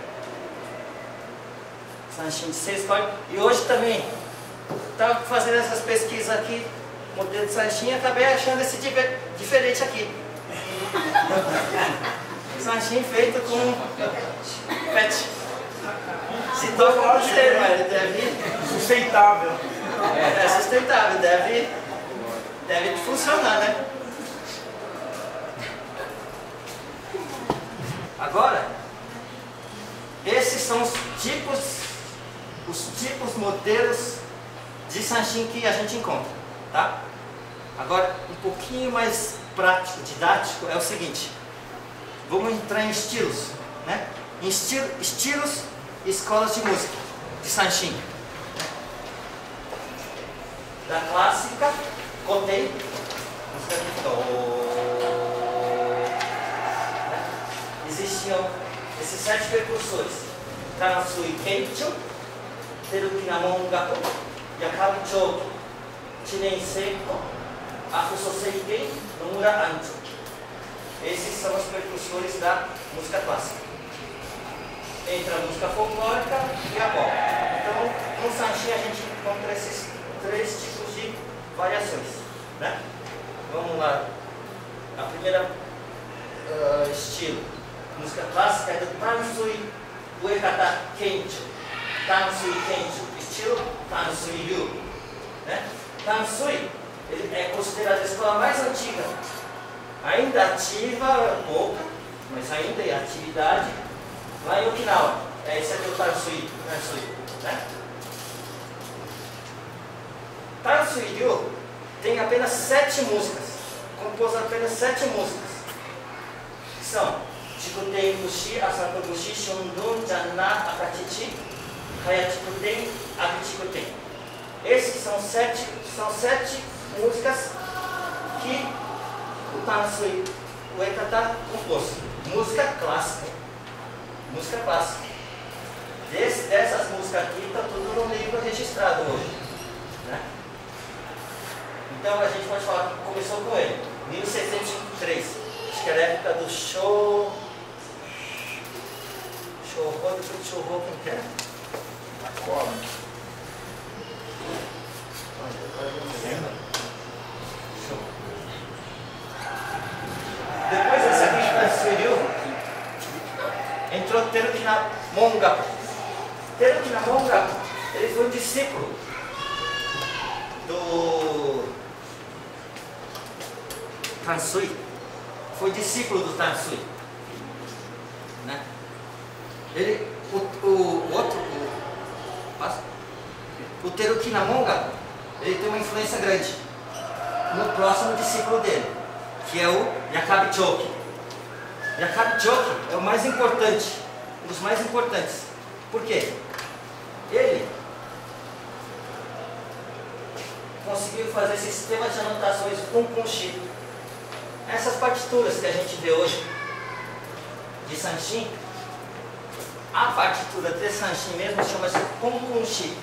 Sanshin de seis cordas. E hoje também, estava fazendo essas pesquisas aqui, modelo de Sanshin, e acabei achando esse diferente aqui. Sanshin feito com pet. Se toca não sei, mas ele deve... Sustentável. É, é sustentável, deve, deve funcionar, né? Agora, esses são os tipos, os tipos, modelos de Sanshin que a gente encontra, tá? Agora, um pouquinho mais prático, didático, é o seguinte. Vamos entrar em estilos, né? Em estilo, estilos e escolas de música, de Sanshin. Da clássica, Kotei, música de Dó. Existiam esses sete percussores: Tansui Keicho, Terukinamon Gato, Yakabi Choki, Chinen Seiko, Afusosei Kei, Nomura Ancho. Esses são os percussores da música clássica. Entre a música folclórica e a pop. Então, no Sanshin a gente encontra esses três tipos de variações, né? Vamos lá. A primeira uh, estilo, música clássica, é do Tansui Uekata Kencho. Tansui Kencho, estilo Tansui Ryu, né? Tansui, ele é considerado a escola mais antiga, ainda ativa, pouca, mas ainda em atividade, lá em Okinawa. É esse aqui o Tansui, Tansui, né? Tansui Ryu tem apenas sete músicas, compôs apenas sete músicas, que são Chikuten Bushi, Asato Bushi, Shundun, Janna, Akachichi, Hayachikuten, Abichikuten. Esses são sete, são sete músicas que o Tansui Uekata compôs. Música clássica. Música clássica. Des, dessas músicas aqui está tudo no livro registrado hoje, né? Então a gente pode falar que começou com ele, mil seiscentos e cinquenta e três. Acho que era a época do show. Show, depois do show, quem que era? Qual? Depois desse aqui que transferiu, entrou Terukina Gaku. Terukina Gaku, ele foi um discípulo do Tansui, foi discípulo do Tansui, né? Ele, o, o, o outro, o, o Terukina Gaku, ele tem uma influência grande no próximo discípulo dele, que é o Yakabi Choki. Yakabi Choki é o mais importante, um dos mais importantes. Por quê? Ele conseguiu fazer esse sistema de anotações Kun-Kun-Shi. Essas partituras que a gente vê hoje de Sanshin, a partitura de Sanshin mesmo chama-se Kun-Kun-Shi.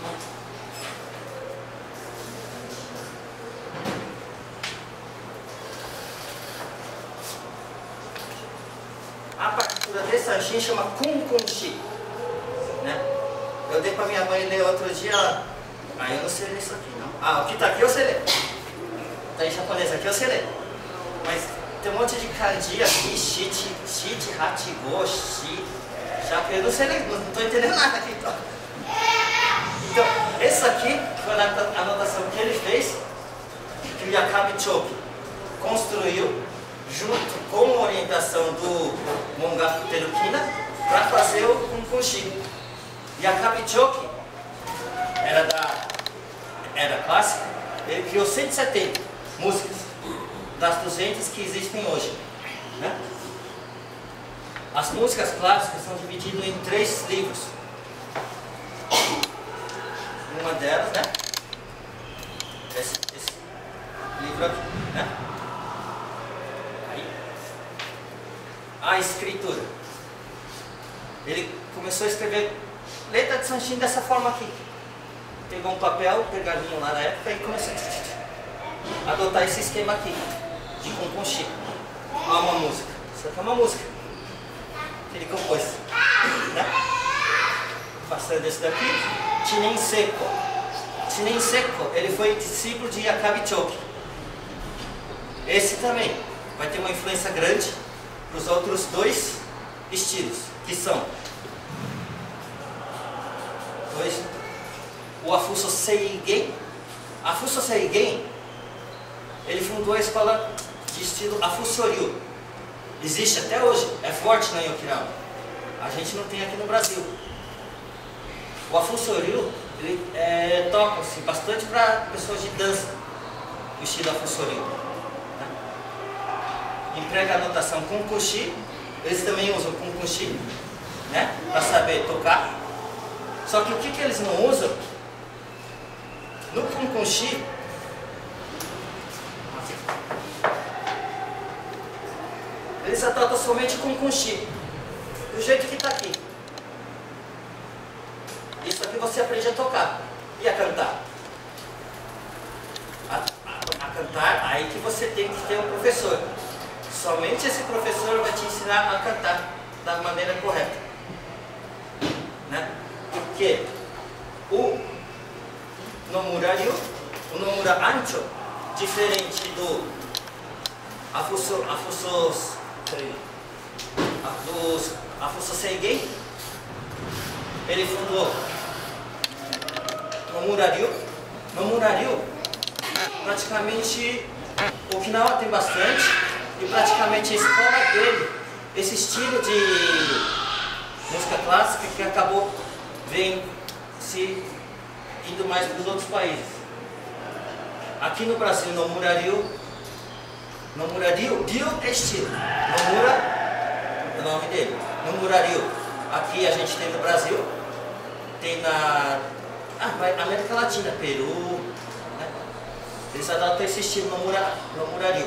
A partitura de Sanshin chama Kun-Kun-Shi, né? Eu dei para minha mãe ler outro dia, ela... ah, eu não sei ler isso aqui não. Ah, o que está aqui eu sei ler. Está em japonês aqui eu sei ler. Mas tem um monte de kanji aqui, shichi, shichi, hachi, go, shi, já que eu não sei ler, não estou entendendo nada aqui. Então, então essa aqui foi a anotação que ele fez, que o Yakabi Choki construiu, junto com a orientação do Mongaku Terukina, para fazer o Kun-Kun-Shi. Yakabi Choki era da era clássica, ele criou cento e setenta músicas das duzentas que existem hoje, né? As músicas clássicas são divididas em três livros. Uma delas, né? Esse, esse livro aqui, né? Aí. A escritura. Ele começou a escrever letra de Sanshin dessa forma aqui. Pegou um papel, pergaminho lá na época e começou a adotar esse esquema aqui de Kun-Kun-Shi. Há uma música, Isso aqui é uma música que ele compôs, né? Passando esse daqui, Chinen Seko. Chinen Seko, ele foi discípulo de Akabe Choki. Esse também vai ter uma influência grande para os outros dois estilos, que são dois, o Afuso Seigen. Afuso Seigen, ele fundou a escola de estilo Afuso-ryu. Existe até hoje, é forte na Okinawa. A gente não tem aqui no Brasil. O Afuso-ryu, ele é, toca-se bastante para pessoas de dança, o estilo Afuso-ryu. Tá? Emprega a notação Kunkushi, eles também usam Kunkushi, né, para saber tocar. Só que o que, que eles não usam? No Kunkushi, eles adotam somente Kunkushi, do jeito que está aqui. Isso aqui você aprende a tocar e a cantar. A, a, a cantar, aí que você tem que ter um professor. Somente esse professor vai te ensinar a cantar da maneira correta, né? Porque o Nomura-ryu, o Nomura Ancho, diferente do Afuso, Afuso, dos Afuso Seigen, ele fundou Nomura-ryu. Nomura-ryu, praticamente, Okinawa tem bastante, e praticamente a escola dele, esse estilo de música clássica que acabou vem se indo mais para os outros países. Aqui no Brasil, Nomura-ryu, Nomura-ryu, ryu é estilo, Nomura é o nome dele, Nomura-ryu. Aqui a gente tem no Brasil, tem na ah, América Latina, Peru, né? Eles adotam esse estilo Nomura, Nomura-ryu.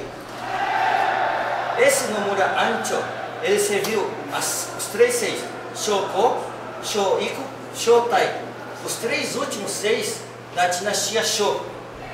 Esse Nomura Ancho, ele serviu as, os três seis, Shoko, Shoiku, Shotai, os três últimos seis da dinastia Sho.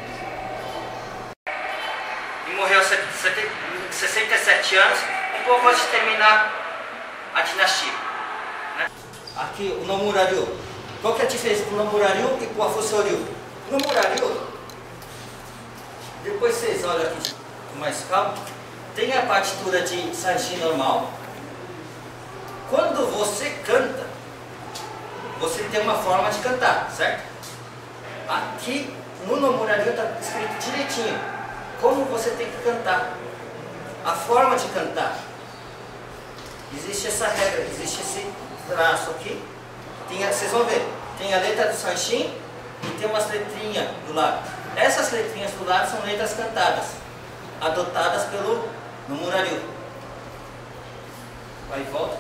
E morreu aos sessenta e sete anos, um pouco antes de terminar a dinastia, né? Aqui o Nomura-ryu. Qual que é a diferença do Nomura-ryu e do Afuso-ryu? O Nomura-ryu, depois vocês olham aqui com mais calma, tem a partitura de Sanshin normal. Quando você canta, você tem uma forma de cantar, certo? Aqui no Nomura-ryu está escrito direitinho como você tem que cantar, a forma de cantar. Existe essa regra, existe esse traço aqui. Tem a, vocês vão ver, tem a letra do Sanshin e tem umas letrinhas do lado. Essas letrinhas do lado são letras cantadas, adotadas pelo Nomura-ryu. Vai e volta.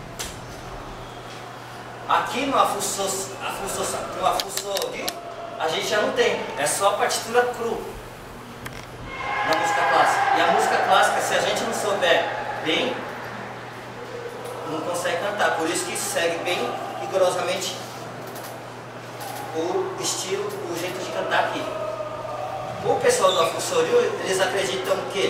Aqui no Afuso, Afuso, no Afuso-ryu, a gente já não tem, é só a partitura cru na música clássica. E a música clássica, se a gente não souber bem, não consegue cantar. Por isso que segue bem rigorosamente o estilo, o jeito de cantar aqui. O pessoal do Afuso-ryu, eles acreditam que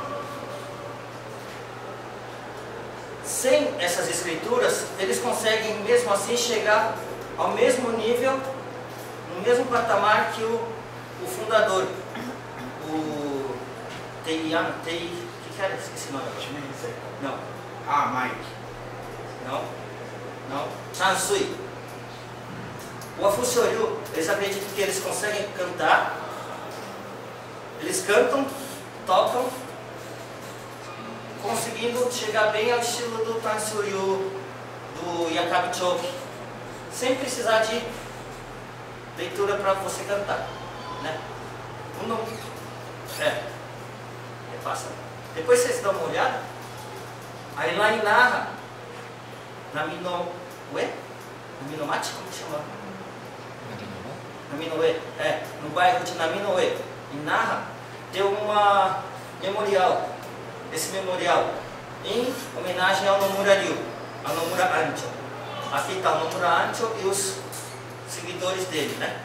sem essas escrituras, eles conseguem mesmo assim chegar ao mesmo nível, no mesmo patamar que o, o fundador, o Teiyan, Tei, o que, que era? Esqueci o nome. Não. Ah, Mike. Não. Não. Shansui. O Afuso-ryu, eles acreditam que eles conseguem cantar, eles cantam, tocam, conseguindo chegar bem ao estilo do Tanshu-ryu, do Akabe Choki, sem precisar de leitura para você cantar, né? Um, é, é fácil. Depois vocês dão uma olhada, aí lá em Naha, na Minoue, na Minomachi, como que chama? Na Minoue, é, no bairro de Naminoue, em Naha, tem uma memorial. Esse memorial em homenagem ao Nomura-ryu, ao Nomura Ancho. Aqui está o Nomura Ancho e os seguidores dele, né?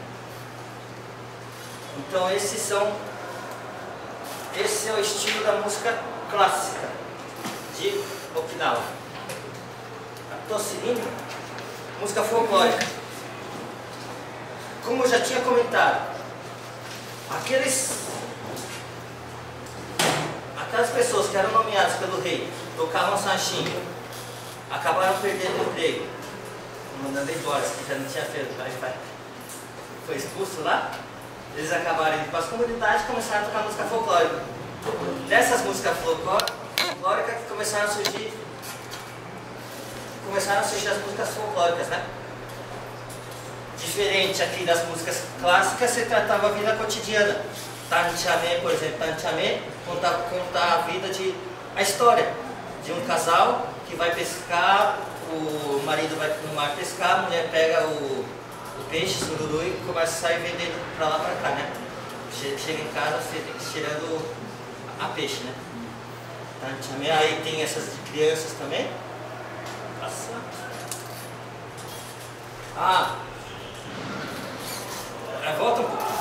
Então esses são, esse é o estilo da música clássica de Okinawa. Tocilinho, música folclórica. Como eu já tinha comentado, aqueles, aquelas pessoas que eram nomeadas pelo rei, tocavam sanchinho, acabaram perdendo o emprego, mandando embora, que já não tinha feito, foi expulso lá. Eles acabaram indo para as comunidades e começaram a tocar música folclórica. Dessas músicas folclóricas que começaram a surgir, começaram a surgir as músicas folclóricas, né? Diferente aqui das músicas clássicas, se tratava a vida cotidiana. Tantiamé, por exemplo, Tantiamé conta, conta a vida de, a história de um casal que vai pescar, o marido vai no mar pescar, a mulher pega o, o peixe, sururu, e começa a sair vendendo pra lá pra cá, né? Chega em casa tirando a peixe, né? Tantiamé, aí tem essas de crianças também. Passa. Ah! Volta um pouco.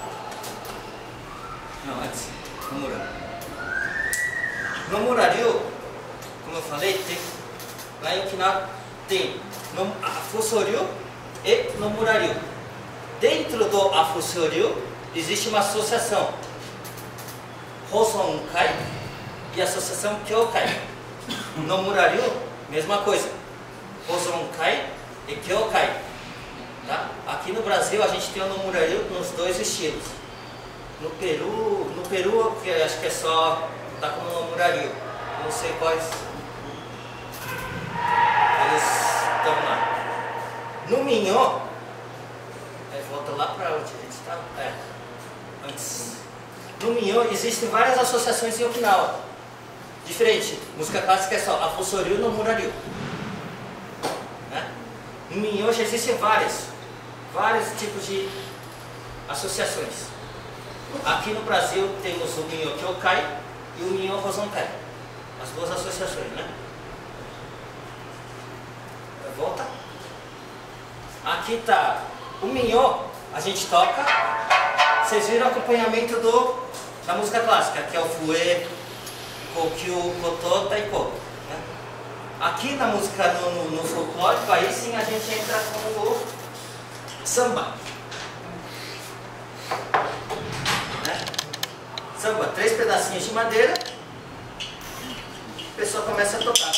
Não, antes. No Muraryu. No Muraryu, como eu falei, tem, lá em Okinawa tem no Afusoryu e no Muraryu. Dentro do Afusoryu existe uma associação, Hosonkai e a associação Kyokai. No Muraryu, mesma coisa, Hosonkai e Kyokai. Tá? Aqui no Brasil a gente tem o no Muraryu nos dois estilos. No Peru, no Peru que acho que é só, tá como no Muraryu. Não sei quais eles estão lá. No Minho, aí volta lá para onde a gente estava. É, antes. No Minho existem várias associações em Okinawa. Diferente, música clássica é só Afusoryu no Muraryu. Né? No Minho já existem várias. Vários tipos de associações. Aqui no Brasil temos o Minho Kyokai e o Minho Hosonkai. As duas associações, né? Volta. Aqui está o Minho, a gente toca. Vocês viram o acompanhamento do, da música clássica, que é o Fue, Kokyu, Koto, Taiko. Né? Aqui na música, no, no, no folclórico, aí sim a gente entra com o samba. Né? Samba, três pedacinhos de madeira, a pessoa começa a tocar.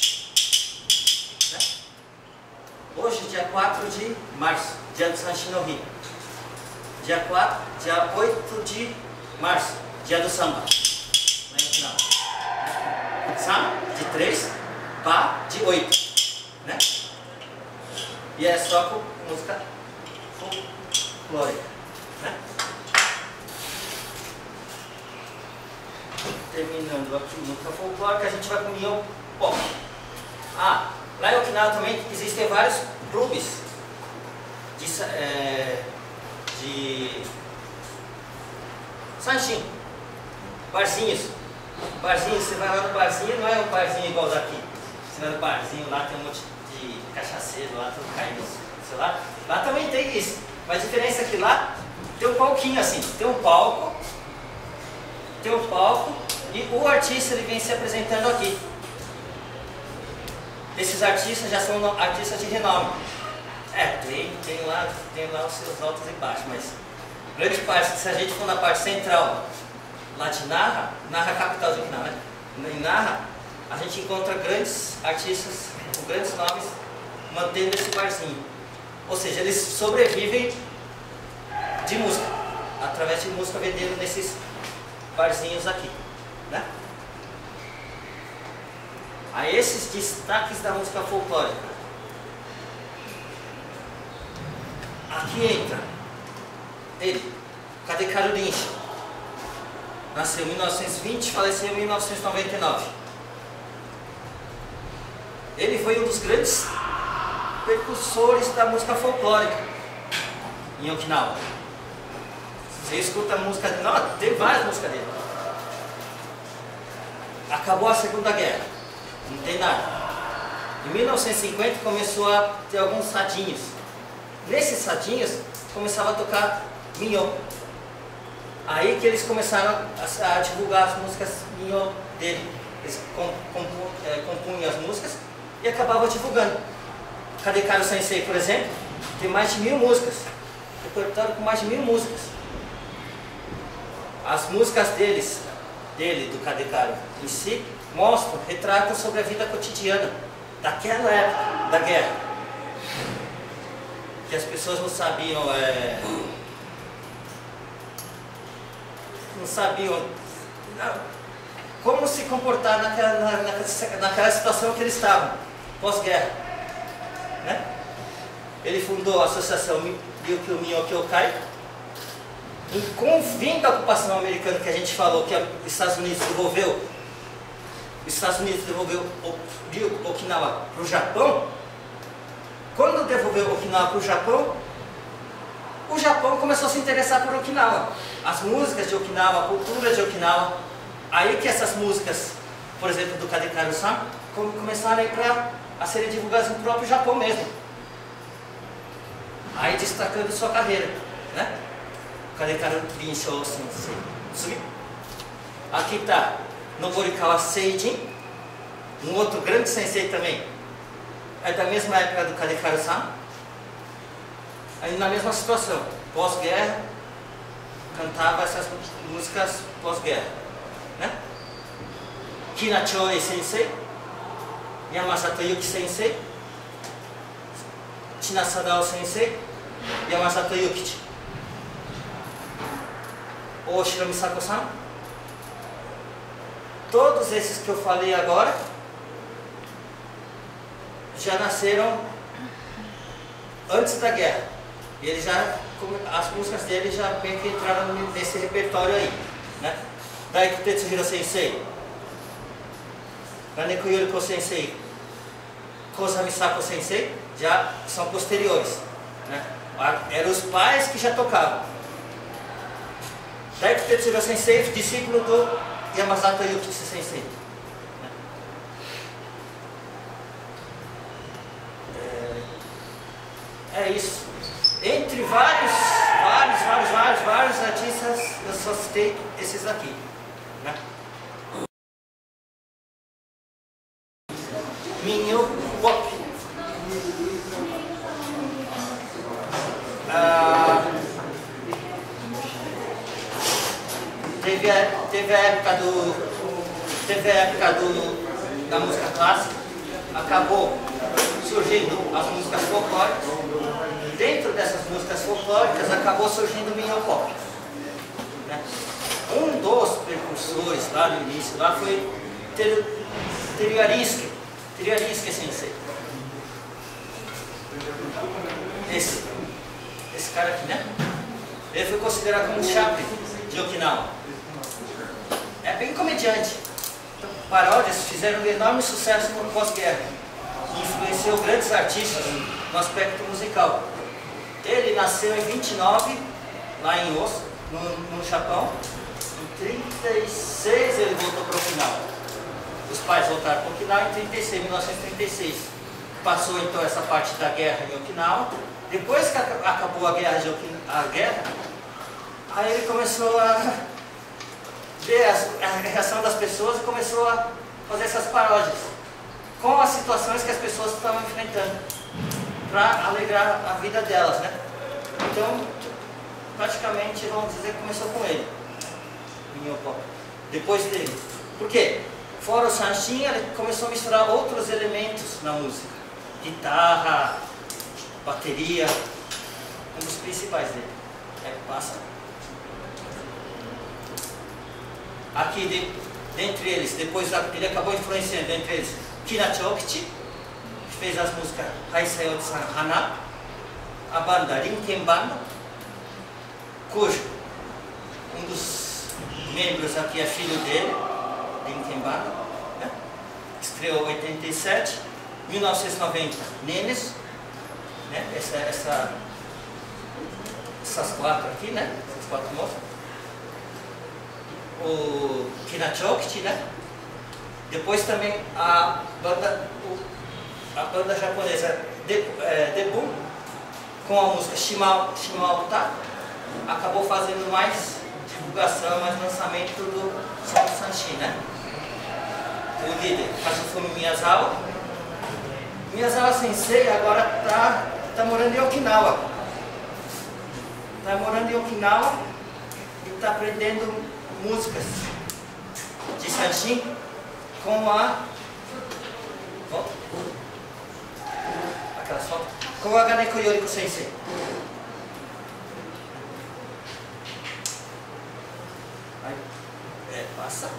Né? Hoje, dia quatro de março, dia do Sanshi no Ri. Dia quatro, dia oito de março, dia do samba. Lá no final. Sam, de três, Ba, de oito. Né? E é só com música folclórica, né? Terminando aqui música folclórica, a gente vai com o Minho Pop. Ah, lá em Okinawa também existem vários clubes de, é, de sanshin, barzinhos. Barzinho, você vai lá no barzinho, não é um barzinho igual daqui. Você vai no barzinho, lá tem um monte de cachaceiro, lá tudo caindo, sei lá. Lá também tem isso, mas a diferença é que lá tem um palquinho assim, tem um palco, tem um palco e o artista ele vem se apresentando aqui. Esses artistas já são artistas de renome. É, tem, tem, lá, tem lá os seus altos e baixos, mas grande parte, se a gente for na parte central lá de Nara, Nara capital de Okinawa, né? Em Nara, a gente encontra grandes artistas com grandes nomes mantendo esse barzinho. Ou seja, eles sobrevivem de música, através de música vendendo nesses barzinhos aqui, né? A esses destaques da música folclórica. Aqui entra ele, Kadekaru Rinshi. Nasceu em mil novecentos e vinte, faleceu em mil novecentos e noventa e nove. Ele foi um dos grandes precursores da música folclórica em Okinawa. Você escuta a música dele, não, tem várias músicas dele. Acabou a Segunda Guerra, não tem nada. Em mil novecentos e cinquenta começou a ter alguns sadinhos. Nesses sadinhos começava a tocar Minho. Aí que eles começaram a, a divulgar as músicas Minho dele. eles com, compu, é, compunham as músicas e acabavam divulgando. Kadekaru Sensei, por exemplo, tem mais de mil músicas, repertório com mais de mil músicas. As músicas deles, dele, do Kadekaru em si, mostram, retratam sobre a vida cotidiana daquela época da guerra, que as pessoas não sabiam, é, não sabiam não, como se comportar naquela, na, naquela, naquela situação que eles estavam, pós-guerra, né? Ele fundou a associação Ryukyu Minyo-Kyokai, e com o fim da ocupação americana que a gente falou, que os Estados Unidos devolveu, os Estados Unidos devolveu Okinawa para o Japão. Quando devolveu Okinawa para o Japão, o Japão começou a se interessar por Okinawa, as músicas de Okinawa, a cultura de Okinawa. Aí que essas músicas, por exemplo, do Kadekaru-san, começaram a, ir pra, a serem divulgadas no próprio Japão mesmo. Aí destacando sua carreira, né? Kadekaru Rinsho Sensei. Aqui está Noborikawa Seijin, um outro grande sensei também. É da mesma época do Kadekaru-san. Aí na mesma situação, pós-guerra, cantava essas músicas pós-guerra, né? Kinachoe Sensei, Yamasato Yuki Sensei, China Sadao Sensei, Yamasato Yukichi, Oshiro Misako-san. Todos esses que eu falei agora já nasceram antes da guerra. E ele já, as músicas dele já bem que entraram nesse repertório aí, né? Daiko Tetsuhiro Sensei, Kaneko Yoriko Sensei, Kosa Misako Sensei já são posteriores, né? Eram os pais que já tocavam. Daiko Tetsuhiro Sensei, discípulo do Yamasato Yukichi Sensei. É, é isso. Entre vários, vários, vários, vários, vários artistas, eu só citei esses aqui, né? Minho Pop. Ah, teve, a, teve a época do. Teve a época do, da música clássica, acabou surgindo as músicas folclóricas. Dentro dessas músicas folclóricas acabou surgindo o Minho Pop, né? Um dos precursores lá no início lá foi Teruya Ryusuke Sensei. Esse, esse cara aqui, né? Ele foi considerado como o Chaplin de Okinawa. É bem comediante. Então, paródias fizeram um enorme sucesso no pós-guerra. Influenciou grandes artistas no aspecto musical. Ele nasceu em vinte e nove, lá em Osaka, no, no Japão. Em trinta e seis ele voltou para Okinawa. Os pais voltaram para Okinawa em trinta e seis, mil novecentos e trinta e seis. Passou então essa parte da guerra em Okinawa. Depois que acabou a guerra, de Okinawa, a guerra, aí ele começou a ver a reação das pessoas e começou a fazer essas paródias com as situações que as pessoas estavam enfrentando, para alegrar a vida delas, né? Então, praticamente, vamos dizer que começou com ele, depois dele. Por quê? Fora o Sanshin, ele começou a misturar outros elementos na música. Guitarra, bateria, um dos principais dele. É, passa. Aqui, de, dentre eles, depois ele acabou influenciando, dentre eles, Kina Chokichi, que fez as músicas Haisei Otsan Hana, a banda Rinken Banda, cujo um dos membros aqui é filho dele, Rinken Banda, né? Estreou em oitenta e sete, mil novecentos e noventa, Nemes, né? Essa, essa, essas quatro aqui, né? Essas quatro moças. O Kina Chokichi, né? Depois também a banda, a banda japonesa de, é, Debun, com a música Shimao, Shimao Ta, acabou fazendo mais divulgação, mais lançamento do Som Sanshin, né? o líder, Kazufumi Miyazawa. Miyazawa Sensei agora está tá morando em Okinawa. Está morando em Okinawa e está aprendendo músicas de Sanshin com a... Oh, aquela foto. Com a Ganeko Yoriko Sensei. Aí, é, passa.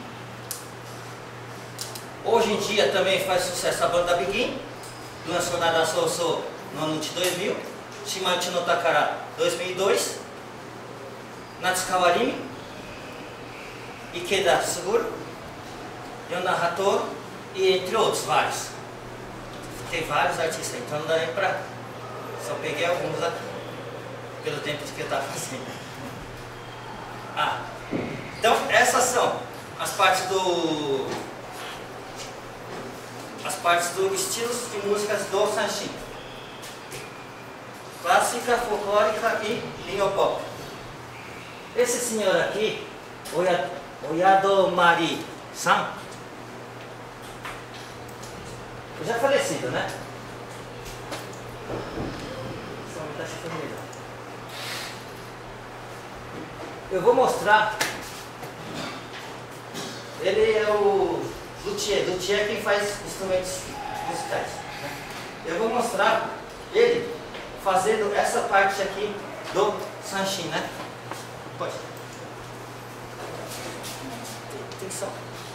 Hoje em dia também faz sucesso a banda Begin, lançou Nada Sou Sou no ano de dois mil, Shimachi no Takara dois mil e dois, Natsukawa Rimi, Ikeda Suguru, Yona Hatoro e entre outros vários. Tem vários artistas, então não dá nem pra... Só peguei alguns aqui, pelo tempo que eu estava fazendo. Ah, então essas são as partes do... as partes do estilos de músicas do Sanshin. Clássica, folclórica e linho-pop. Esse senhor aqui, Oyadomari-san, já falecido, né? Eu vou mostrar. Ele é o luthier. Luthier é quem faz instrumentos musicais, né? Eu vou mostrar ele fazendo essa parte aqui do Sanshin, né? Pode. Tem som.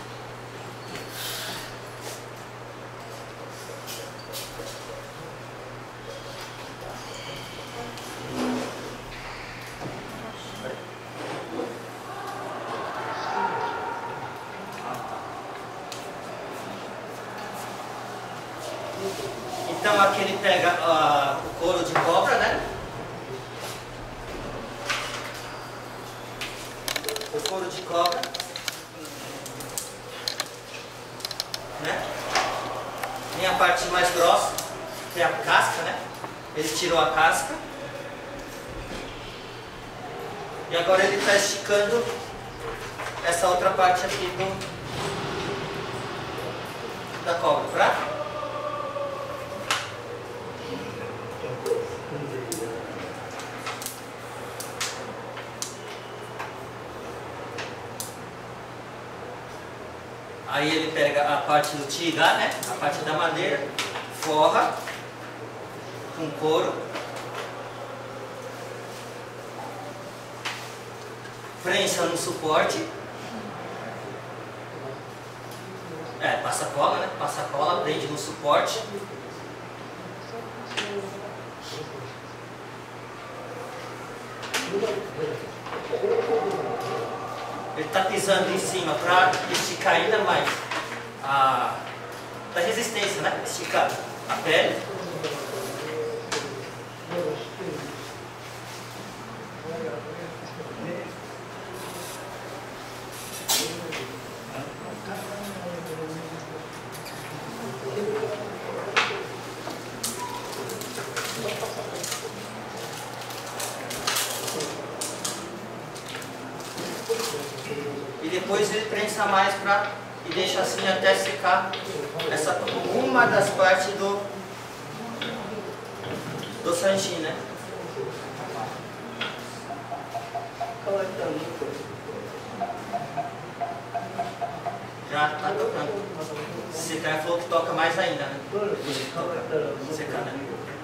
Então aqui ele pega uh, o couro de cobra, né? O couro de cobra, né? Tem a parte mais grossa, que é a casca, né? Ele tirou a casca. E agora ele está esticando essa outra parte aqui do, da cobra, pra aí ele pega a parte do tigá, né? A parte da madeira, forra com couro, prensa no suporte, é, passa cola, né? Passa cola, prende no suporte. Ele está pisando em cima para esticar ainda mais a da resistência, né? Esticar a pele. E depois ele prensa mais pra, e deixa assim até secar essa, uma das partes do, do Sanshin, né? Já tá tocando. Secar falou que toca mais ainda, né? Secar, né?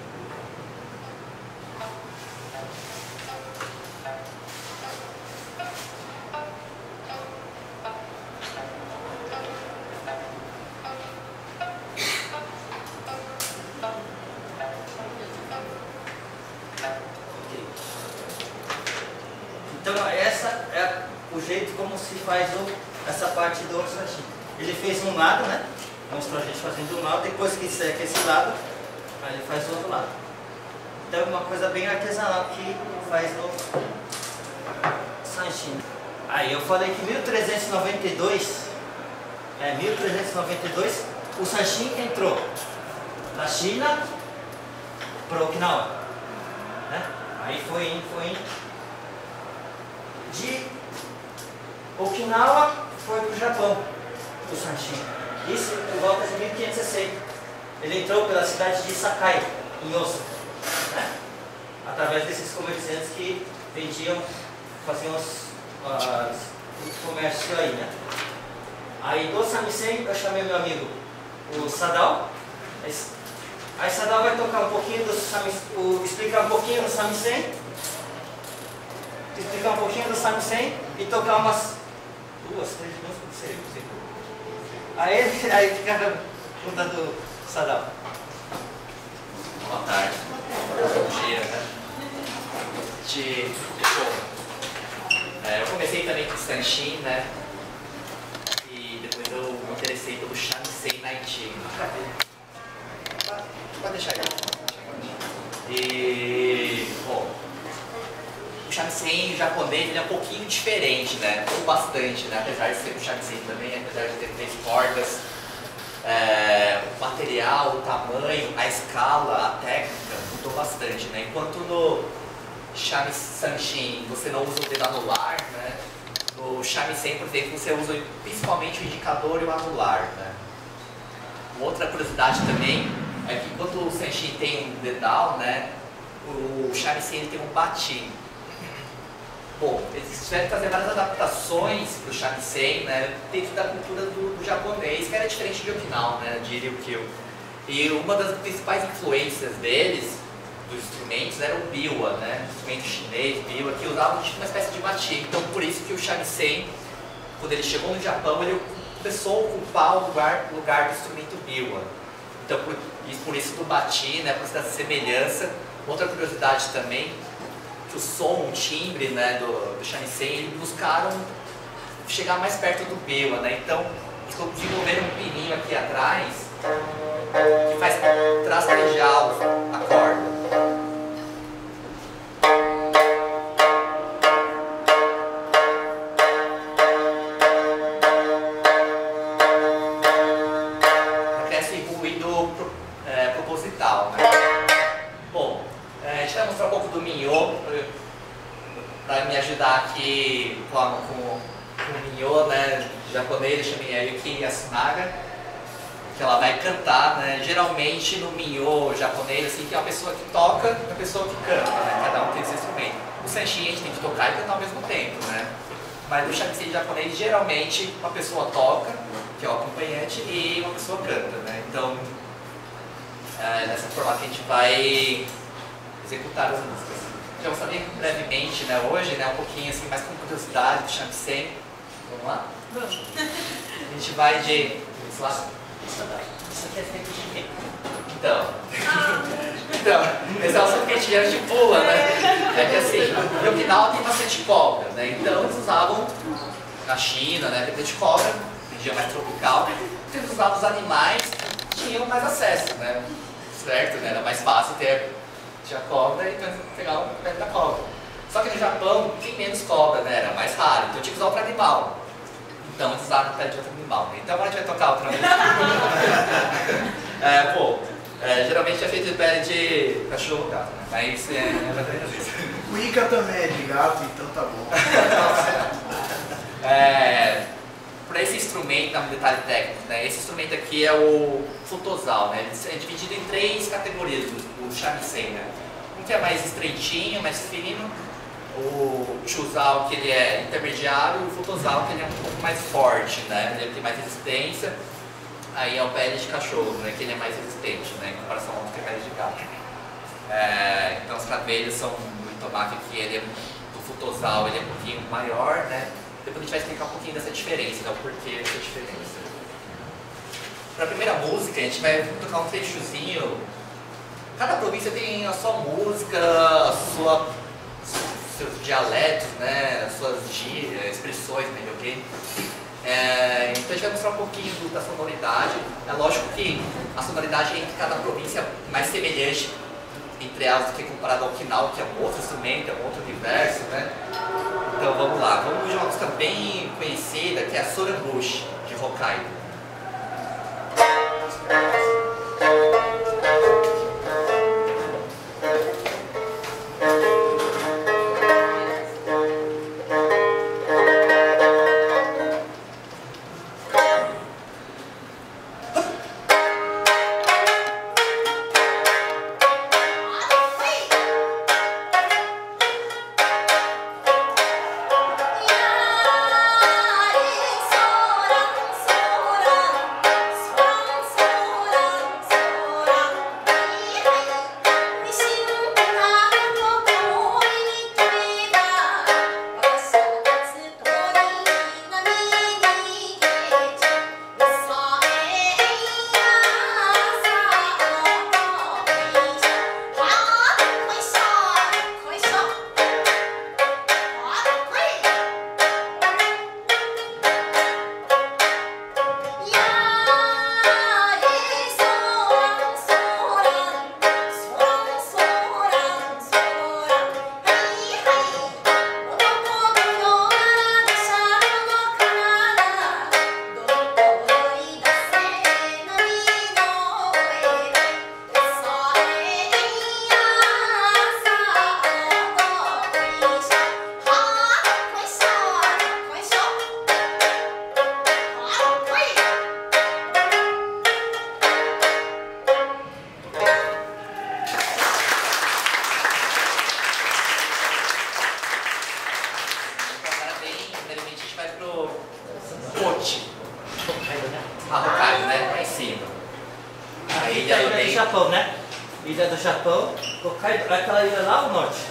Então essa é o jeito como se faz o, essa parte do Sanshin. Ele fez um lado, né? Mostrou a gente fazendo um lado, depois que seca esse lado, aí ele faz o outro lado. Então é uma coisa bem artesanal que faz no Sanshin. Aí eu falei que em mil trezentos e noventa e dois, é, mil trezentos e noventa e dois, o Sanshin entrou da China para Okinawa, né? Aí foi indo, foi indo. De Okinawa foi para o Japão. o Sanshin. Isso por volta de mil quinhentos e sessenta. Ele entrou pela cidade de Sakai, em Osaka, né? Através desses comerciantes que vendiam, faziam os, as, o comércio aí, né? Aí do samisen eu chamei meu amigo, o Sadao. Aí Sadao vai tocar um pouquinho do samisen, o, explicar um pouquinho do samisen, explicar um pouquinho do samisen e tocar umas duas, três músicas, não sei, não sei. Aí, aí fica contando o Sadao. Boa tarde. Bom dia, né? De... Bom, é, eu comecei também com o Sanshin, né? E depois eu me interessei pelo shamisen na Haiti. Pode deixar aí. E... Bom, o shamisen japonês ele é um pouquinho diferente, né? Ou bastante, né? Apesar de ser um shamisen também, apesar de ter três cordas. É, o material, o tamanho, a escala, a técnica mudou bastante, né? Enquanto no shamisen você não usa o dedo anular, né? No shamisen, por exemplo, você usa principalmente o indicador e o anular, né? Outra curiosidade também é que enquanto o sanshin tem um dedal, né? O shamisen tem um batim. Bom, eles tiveram que fazer várias adaptações para o shamisen, né, dentro da cultura do, do japonês, que era diferente de Okinawa, né, de Ryukyu. E uma das principais influências deles, dos instrumentos, era o biwa, né, o instrumento chinês, biwa, que usava tipo uma espécie de batim. Então, por isso que o shamisen, quando ele chegou no Japão, ele começou a ocupar o lugar, o lugar do instrumento biwa. Então, por, por isso do batim, né, por essa semelhança. Outra curiosidade também, que o som, o timbre, né, do, do shamisen, eles buscaram chegar mais perto do biwa, né? Então, eles desenvolveram um pininho aqui atrás que faz trastejar a corda. Acontece ruído é, proposital, né? Bom, a gente vai mostrar um pouco do minho para me ajudar aqui com, a, com, com o minho, né, japonês, eu chamei a Yuki Yasunaga, que ela vai cantar, né, geralmente no minho japonês, assim, que é uma pessoa que toca e uma pessoa que canta, né, cada um tem seu instrumento. O sanshin a gente tem que tocar e cantar ao mesmo tempo, né, mas no shamisen japonês, geralmente uma pessoa toca, que é o acompanhante, e uma pessoa canta, né, então é dessa forma que a gente vai executar as músicas. Já vou saber brevemente, né, hoje, né, um pouquinho assim, mais com curiosidade do shamisen. Vamos lá? Vamos. A gente vai de... Vamos lá? Isso aqui é feito de quê? Então... então, esse é o som que a gente já estipula, né? É que assim, em Okinawa tem bastante cobra, né? Então eles usavam, na China, né, tem de cobra, região mais tropical, eles usavam os animais que tinham mais acesso, né? Certo, né? Era mais fácil ter... tinha cobra e pegar o pé da cobra. Só que no Japão tem menos cobra, né? Era mais raro, então tinha que usar outra animal. Então eles usaram o pé de outro animal. Né? Então agora a gente vai tocar outra vez. é, pô, é, geralmente é feito de pele de cachorro ou gato, né? Mas é, é pra isso. O Ica também é de gato, então tá bom. é, para esse instrumento, um detalhe técnico, né? Esse instrumento aqui é o futosal, né? Ele é dividido em três categorias, o shamisen, né? Um que é mais estreitinho, mais fino, o chuzal que ele é intermediário e o futosal que ele é um pouco mais forte, né? Ele tem mais resistência. Aí é o pele de cachorro, né? Que ele é mais resistente, né? Em comparação ao que é pele de gato. É, então as cabeças são do Itomaki aqui, ele é, do futosal ele é um pouquinho maior, né? Depois a gente vai explicar um pouquinho dessa diferença, né? O porquê dessa diferença. Para a primeira música, a gente vai tocar um trechozinho. Cada província tem a sua música, a sua, seus dialetos, né? As suas gírias, expressões, né? Ok? É, então a gente vai mostrar um pouquinho do, da sonoridade. É lógico que a sonoridade entre cada província é mais semelhante entre elas do que comparado ao Okinawa, que é um outro instrumento, é um outro universo, né? Então vamos lá, vamos de uma música bem conhecida que é a Soranbushi, de Hokkaido. A Ilha, ilha ilha bem... do Japão, né? Ilha do Japão, Hokkaido, aquela ilha lá ao norte.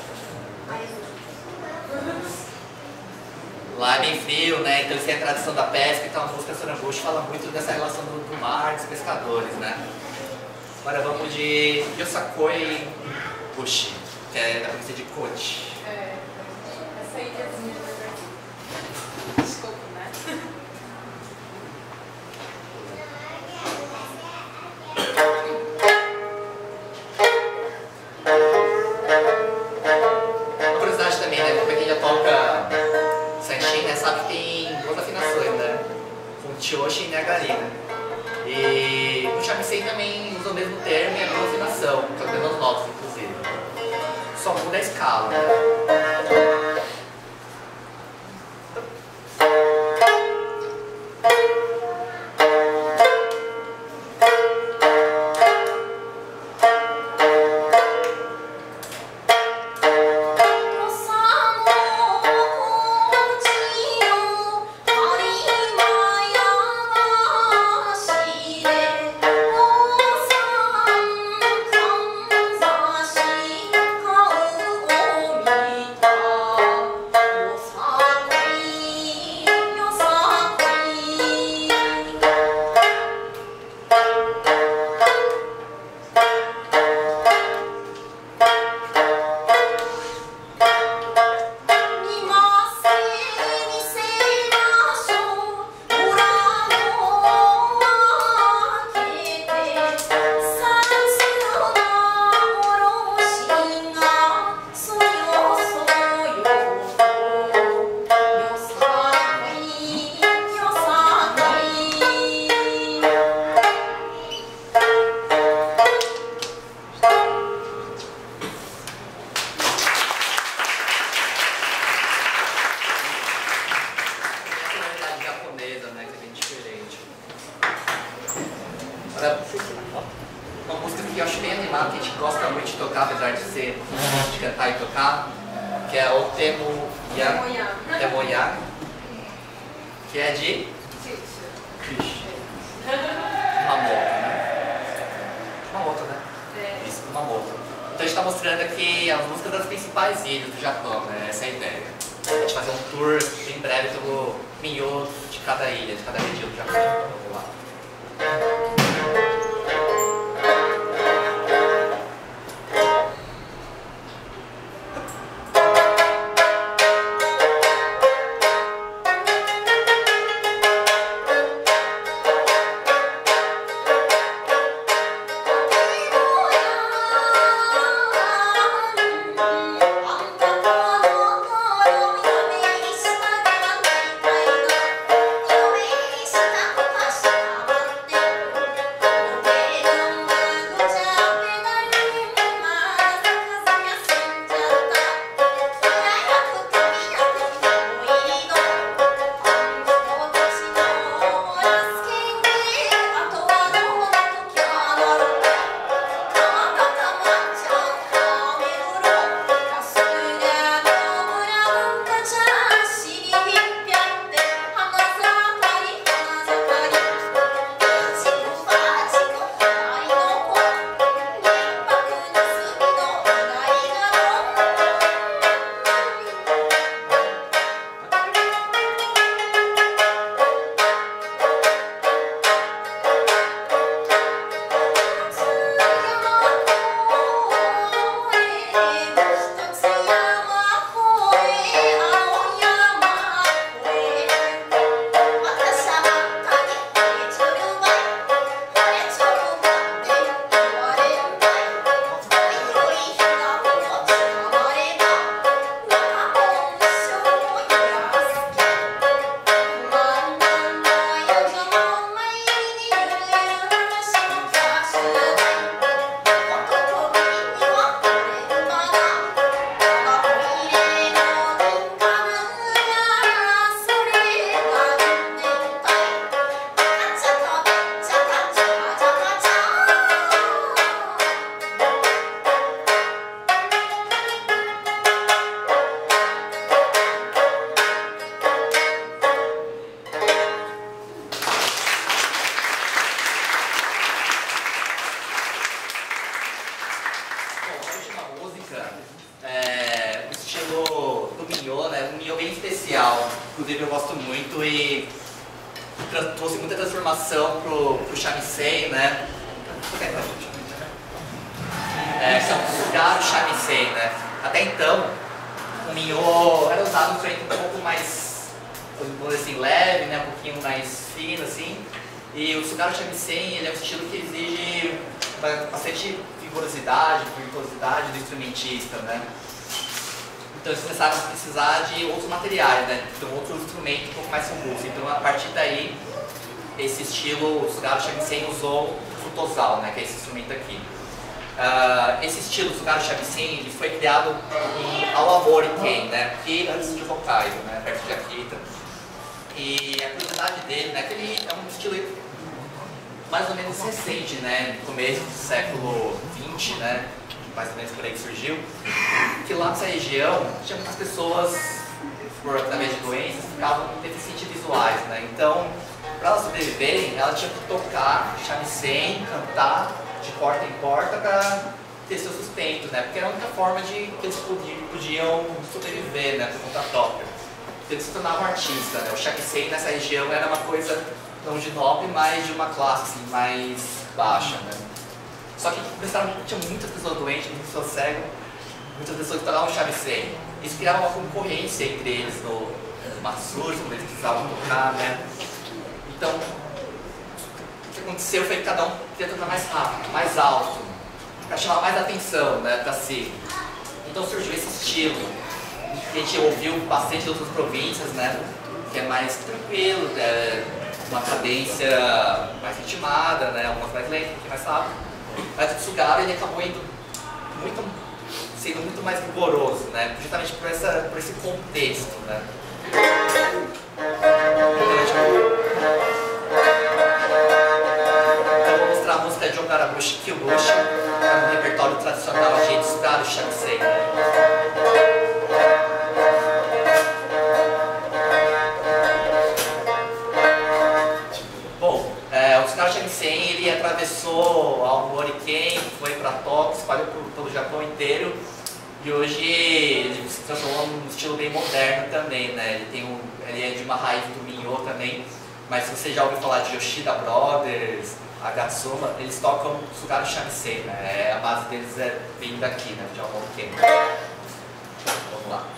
Lá é bem frio, né? Então eles têm a tradição da pesca, então a música Sorambushi fala muito dessa relação do, do mar, dos pescadores, né? Agora vamos de Yosakoi Bushi, que é da província de Kochi. É, essa ilhazinha do Brasil. Desculpa, né? Uma curiosidade também, né? Como é que ele toca Sanshin, né? Sabe que tem duas afinações, né? Com Chiyoshi e Nagari, né? E o shamisen também usa o mesmo termo e a mesma afinação, com as mesmas notas, inclusive. Só muda a escala, né? Uma música que eu acho bem animada, que a gente gosta muito de tocar, apesar de ser de cantar e tocar, que é o Temo Yamoya, que é de Mamoto, né? Mamoto, né? É. Isso, Mamoto. Então a gente está mostrando aqui as músicas das principais ilhas do Japão, né? Essa é a ideia. A gente vai fazer um tour bem breve pelo minhoto de cada ilha, de cada região do Japão. Vamos lá. Thank you. inclusive eu gosto muito e trouxe muita transformação pro, pro shamisen, né? É, que é um sugaru shamisen, né? Até então, o minho era usado um instrumento um pouco mais, vamos dizer assim, leve, né? Um pouquinho mais fino, assim. E o sugaru shamisen, ele é um estilo que exige bastante vigorosidade, virtuosidade do instrumentista, né? Então eles começaram a precisar de outros materiais, né? Então outro instrumento um pouco mais robusto. Então a partir daí, esse estilo, o sugaru shamisen usou o futosal, né? Que é esse instrumento aqui. Uh, esse estilo sugaru shamisen, ele foi criado em Aomori Ken, né? E antes de Hokkaido, né? Perto de Akita. E a curiosidade dele, né? Que ele é um estilo mais ou menos recente, né? No começo do século vinte, né? Mais ou menos por aí que surgiu, que lá nessa região tinha muitas pessoas, por através de doenças, ficavam deficientes visuais, né? Então, para elas sobreviverem, elas tinham que tocar shamisen, cantar de porta em porta para ter seu sustento, né? Porque era a única forma de que eles podiam, podiam sobreviver, né? Por conta própria. Então, eles se tornavam artistas, né? O shamisen nessa região era uma coisa não de nobre, mas de uma classe assim, mais baixa, né? Só que começaram, tinha muitas pessoas doentes, muitas pessoas cegas, muitas pessoas que tocavam shamisen. Isso criava uma concorrência entre eles no, no Matsuri, quando eles precisavam tocar, né? Então, o que aconteceu foi que cada um queria tocar mais rápido, mais alto, para chamar mais atenção, né, para si. Então surgiu esse estilo, que a gente ouviu bastante de outras províncias, né? Que é mais tranquilo, é uma cadência mais ritmada, né? Algumas mais lentas, um pouquinho mais rápido. Mas o Sugaru, ele acabou indo muito, sendo muito mais rigoroso, né? Justamente por, essa, por esse contexto, né? Então vou mostrar a música de Ongarabushi Kyubushi, é um repertório tradicional de Sugaru shamisen. O shamisen, ele atravessou Aomori Ken, foi para Tóquio, espalhou pelo Japão inteiro e hoje ele se transformou num estilo bem moderno também, né? Ele, tem um, ele é de uma raiz do Minho também, mas se você já ouviu falar de Yoshida Brothers, Agatsuma, eles tocam Sugaru shamisen, né? A base deles é vindo daqui, né? De Aomori Ken. Vamos lá.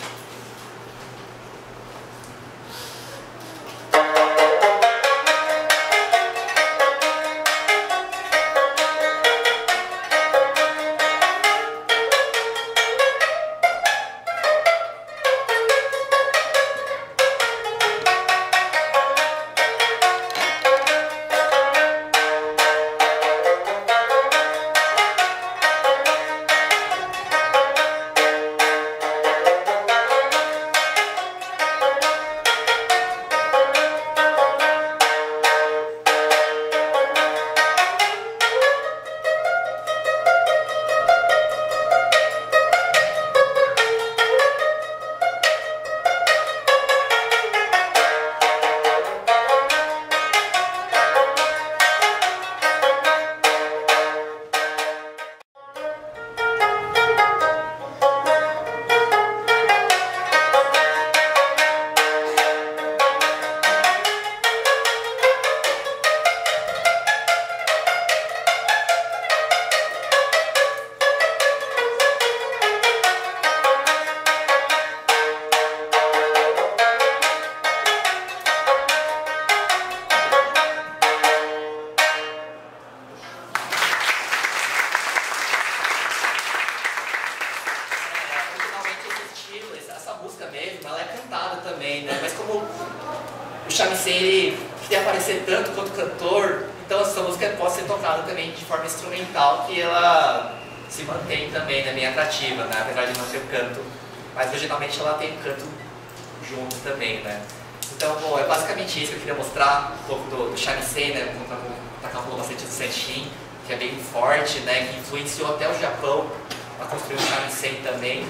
O shamisen, ele queria aparecer tanto quanto cantor, então essa música pode ser tocada também de forma instrumental, que ela se mantém também, né, bem atrativa, né, apesar de não ter o canto, mas originalmente ela tem o canto junto também, né. Então, bom, é basicamente isso que eu queria mostrar, um pouco do, do shamisen, né, como o Takao falou bastante do Senshin, que é bem forte, né, que influenciou até o Japão a construir o shamisen também.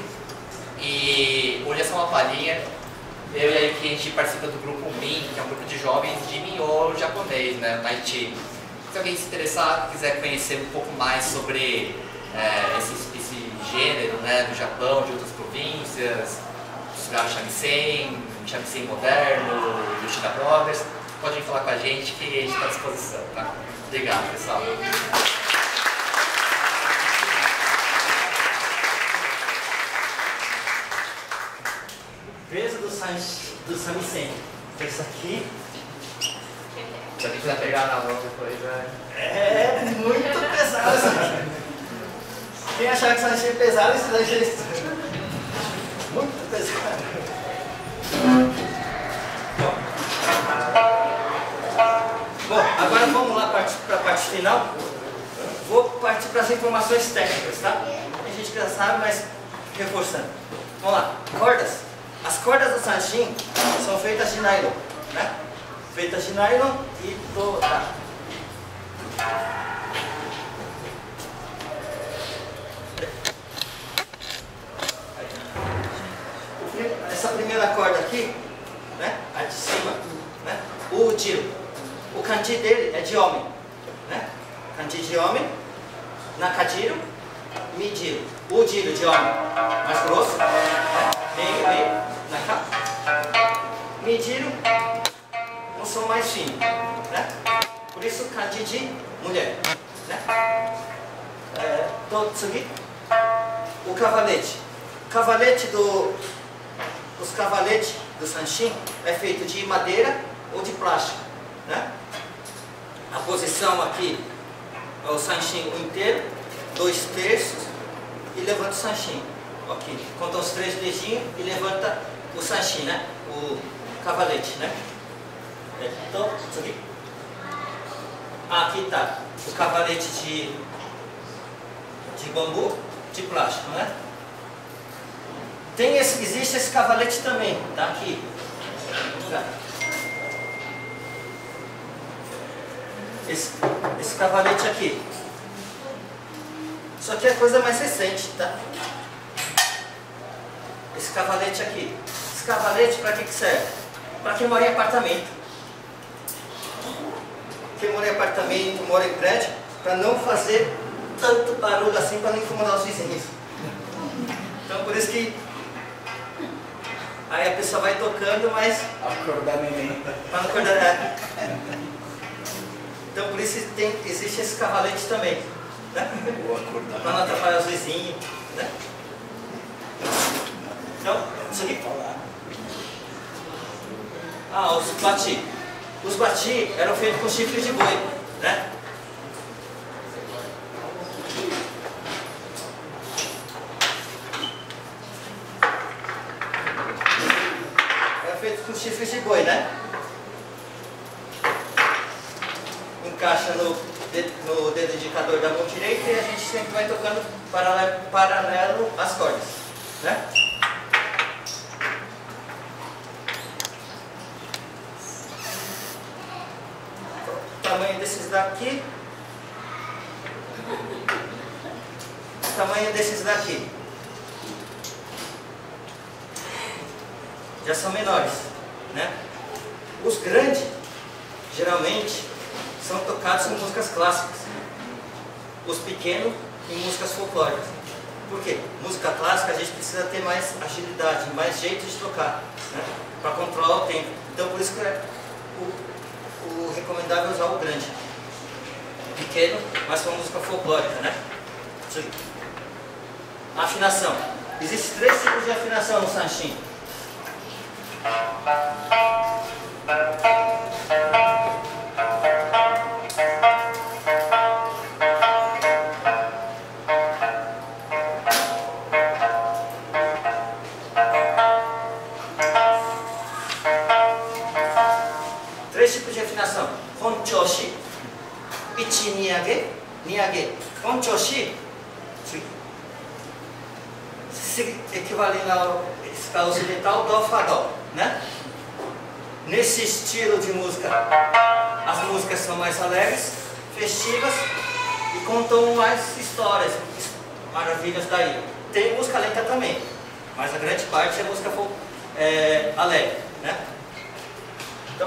E hoje essa é uma palhinha. Eu e a Yuki, a gente participa do grupo Min, que é um grupo de jovens de Minho japonês, né, no Haiti. Se alguém se interessar, quiser conhecer um pouco mais sobre é, esse, esse gênero, né, do Japão, de outras províncias, Sugaru shamisen, shamisen moderno, do China Brothers, podem falar com a gente que a gente está à disposição, tá? Obrigado, pessoal. Peso do, san, do shamisen. Isso aqui Se a gente quiser pegar na mão depois, é... é muito pesado isso aqui. Quem achar que isso aqui é pesado, isso daí é muito pesado. Bom, agora vamos lá para a parte final. Vou partir para as informações técnicas, tá? A gente já sabe, mas reforçando. Vamos lá, cordas. As cordas do sanshin são feitas de nylon, né? Feitas de nylon e toda. Essa primeira corda aqui, né? A de cima, né? O jiro. O kanji dele é de homem, né? Kanji de homem, nakajiro, mijiro. O jiro de homem, mais grosso, né? Meio, meio, naka. Mijiro, um som mais fino, né? Por isso kanji de mulher, né? É, totsugi, o cavalete. O cavalete do, os cavaletes do sanshin é feito de madeira ou de plástico, né? A posição aqui é o sanshin inteiro, dois terços e levanta o sanshin. Aqui, conta os três dedinhos e levanta o sanshin, né? O cavalete, né? Então, isso aqui. Ah, aqui está o cavalete de, de bambu, de plástico, né? Tem esse, existe esse cavalete também, tá aqui. Esse, esse cavalete aqui. Isso aqui é coisa mais recente, tá? Esse cavalete aqui. Esse cavalete para que que serve? Para quem mora em apartamento. Quem mora em apartamento, mora em prédio, para não fazer tanto barulho assim, para não incomodar os vizinhos. Então por isso que aí a pessoa vai tocando, mas Acordar neném. para não acordar nada. Então por isso tem, existe esse cavalete também, né? Vou acordar. Para não atrapalhar os vizinhos, né? Então, isso aqui. Ah, os bati. Os bati eram feitos com chifre de boi, né? Era feito com chifre de boi, né? Encaixa no dedo, no dedo indicador da mão direita e a gente sempre vai tocando paralelo, paralelo às cordas, né? O tamanho desses daqui, o tamanho desses daqui já são menores, né? Os grandes, geralmente, são tocados em músicas clássicas. Os pequenos em músicas folclóricas. Por quê? Música clássica a gente precisa ter mais agilidade, mais jeito de tocar, né? Para controlar o tempo. Então por isso que é o, o recomendável é usar o grande. O pequeno, mas com música folclórica, né? Afinação. Existem três tipos de afinação no sanshin. Três tipos de afinação. Honchoshi, ichi niage, niage. Honchoshi equivalendo ao escala ocidental do fa dó, né? Nesse estilo de música, as músicas são mais alegres, festivas e contam mais histórias, maravilhas daí. Tem música lenta também, mas a grande parte é música é, alegre, né? Então,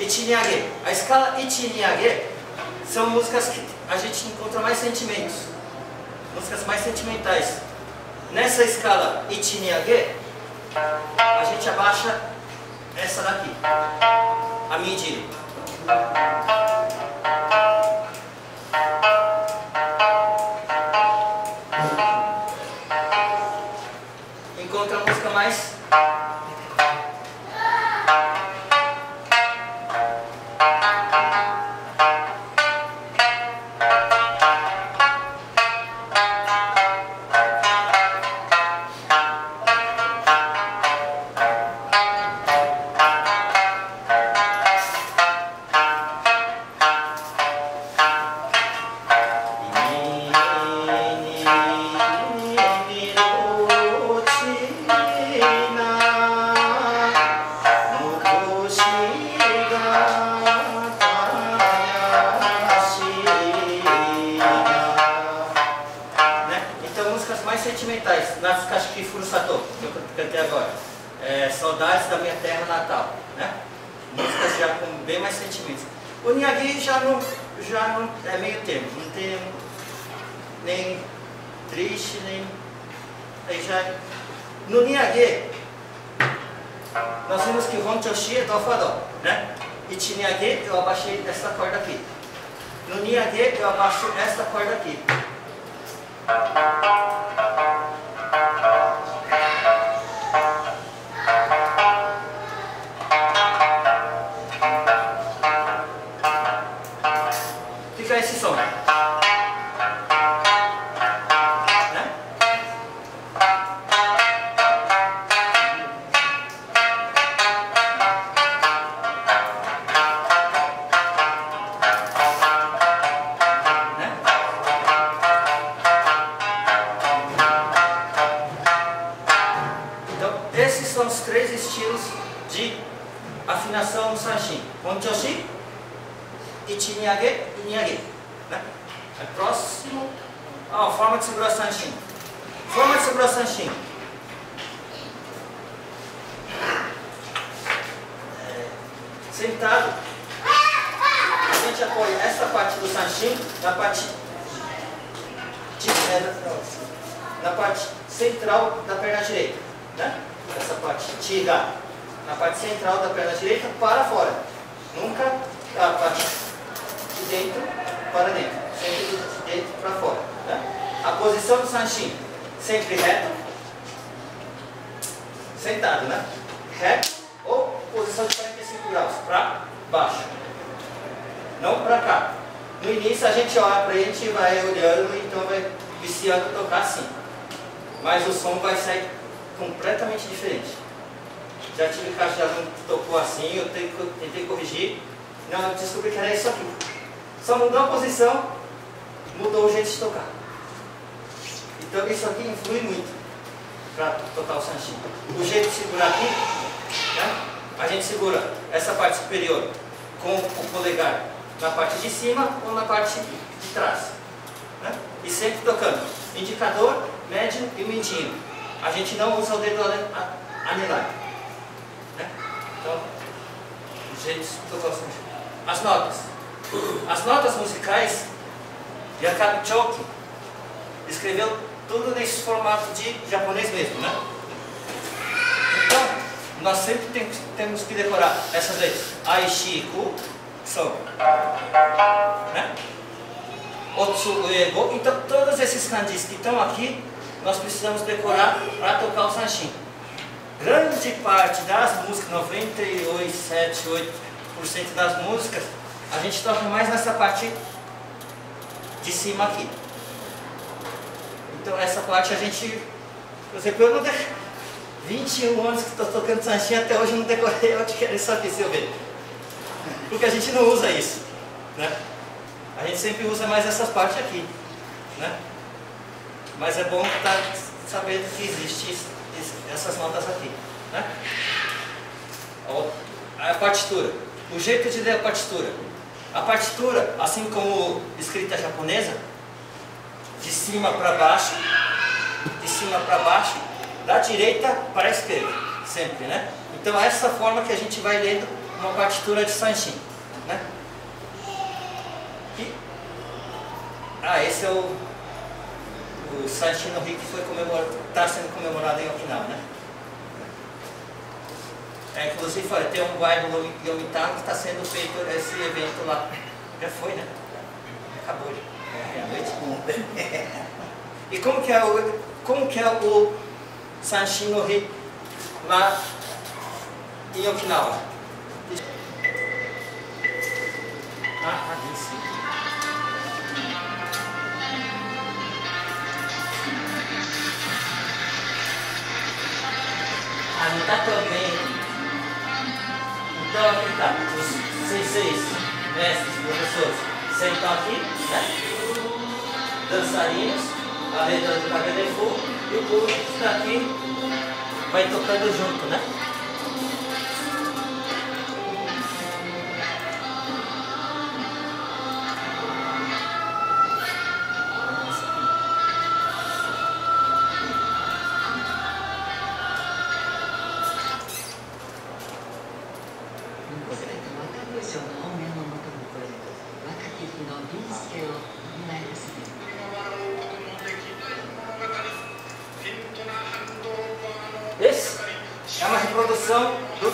Ichi-Niage. A escala Ichi-Niage são músicas que a gente encontra mais sentimentos, músicas mais sentimentais. Nessa escala Ichi-Niage, a gente abaixa essa daqui, a Mi-Di. Encontra a música mais sentimentais, Natsukashi Furusato, que eu cantei agora, é, Saudades da Minha Terra Natal, né? Músicas já com bem mais sentimentos. O Niage já não, já não é meio termo, não tem nem triste, nem... Aí já... No Niage, nós vimos que Honchoshi é Dó Fá Dó, né? Ichi-Niage eu abaixei essa corda aqui. No Niage eu abaixo essa corda aqui. Fica esse som, né? Esses são os três estilos de afinação no Sanshin: Honchoshi, Ichi-Niage e Niage, né? É próximo. Ah, forma de segurar Sanshin. Forma de segurar Sanshin. É, sentado, a gente apoia essa parte do Sanshin na parte de, é, na parte central da perna direita, né? Essa parte Chiga na parte central da perna direita para fora, nunca a parte de dentro para dentro, sempre de dentro para fora, né? A posição do Sanshin, sempre reto, sentado, né? Reto ou posição de quarenta e cinco graus, para baixo, não para cá. No início a gente olha para ele, a gente vai olhando, então vai viciando a tocar assim, mas o som vai sair completamente diferente. Já tive caixa de aluno que tocou assim, eu tentei corrigir, não, eu descobri que era isso aqui. Só mudou a posição, mudou o jeito de tocar. Então isso aqui influi muito para tocar o Sanshin. O jeito de segurar aqui, né? A gente segura essa parte superior com o polegar na parte de cima ou na parte de trás, né? E sempre tocando indicador, médio e mindinho. A gente não usa o dedo anelar, né? Então, o jeito de tocar o Sanshin. As notas. As notas musicais, Yakabe Choki escreveu tudo nesse formato de japonês mesmo, né? Então, nós sempre temos, temos que decorar essas letras. Aishiku, são, né? Otsu, Uego. Então, todos esses kanjis que estão aqui, nós precisamos decorar para tocar o Sanshin. Grande parte das músicas, noventa e oito, sete, oito por cento das músicas, a gente toca mais nessa parte de cima aqui. Então essa parte a gente, por exemplo, eu não decorei, vinte e um anos que estou tocando Sanshin, até hoje eu não decorei onde que era isso aqui, se eu ver. Porque a gente não usa isso, né? A gente sempre usa mais essas partes aqui, né? Mas é bom estar sabendo que existe essas notas aqui, né? A partitura, o jeito de ler a partitura. A partitura, assim como escrita japonesa, de cima para baixo, de cima para baixo, da direita para a esquerda, sempre, né? Então essa forma que a gente vai lendo uma partitura de Sanshin, né? E, ah, esse é o, o Sanshin no Ri que foi comemorado, está sendo comemorado em Okinawa, né? É, inclusive, olha, tem um bairro em Yomitan que está sendo feito esse evento lá. Já foi, né? Acabou já. É, a noite. E como que é o, como que é o Sanshin no Ri lá em Okinawa? Ah, ali sim. Ah, não está tão bem. Então aqui está, os senseis, mestres, professores, sentam aqui, né? Dançarinos, a letra do Kagadefu, e o público que está aqui vai tocando junto, né? Esse é uma reprodução do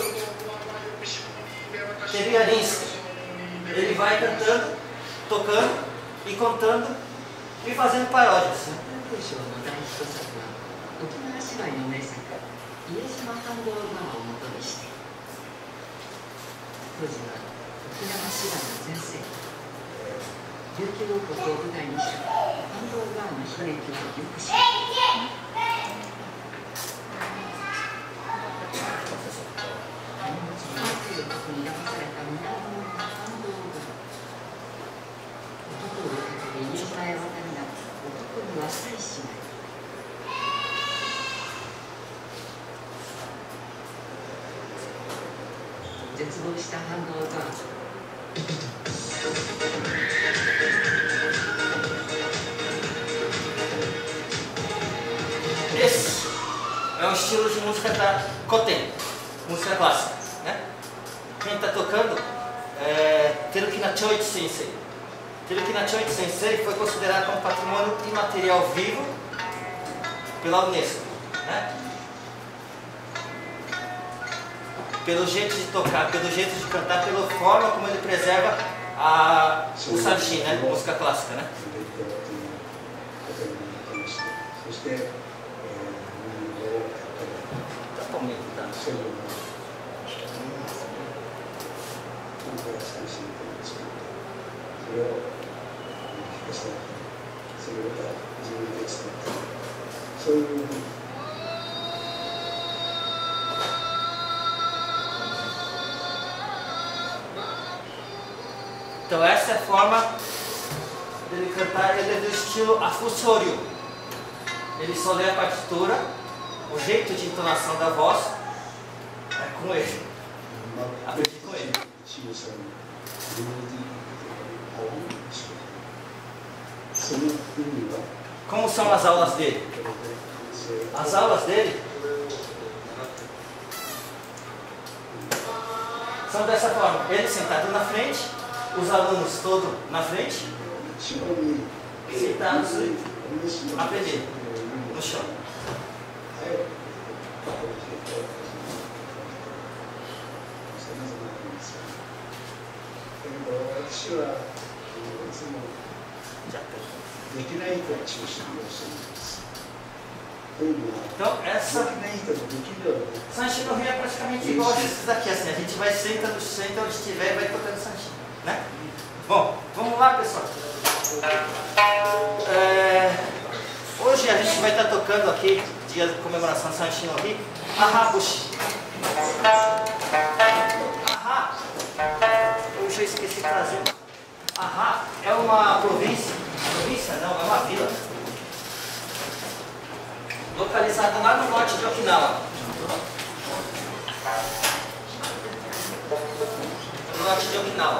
Teriarinsky. Ele vai cantando, tocando e contando e fazendo paródias. Esse é um estilo de música da Koten, música clássica, né? Quem está tocando é Terukina Choichi Sensei. Terukina Choichi Sensei foi considerado como patrimônio imaterial vivo pela Unesco, né? Pelo jeito de tocar, pelo jeito de cantar, pela forma como ele preserva a, o Sanshin, né? Música clássica, né? Tá comigo, tá? Então essa é a forma dele cantar, ele é do estilo Afusoryu. Ele só lê a partitura, o jeito de entonação da voz é com ele. Aprendi com ele. Como são as aulas dele? As aulas dele são dessa forma, ele sentado na frente, os alunos todos na frente, sentados aprendendo no chão. Então essa Sanshin no Ri é praticamente igual a esses daqui, assim, a gente vai senta no centro onde estiver e vai tocando Sanshin, né? Bom, vamos lá, pessoal. É, hoje a gente vai estar tocando aqui, dia de comemoração de Sanshin no Ri, Ahabushi. Aha, eu já esqueci de trazer. Aha é uma província, província não, é uma vila, localizada lá no norte de Okinawa. No norte de Okinawa.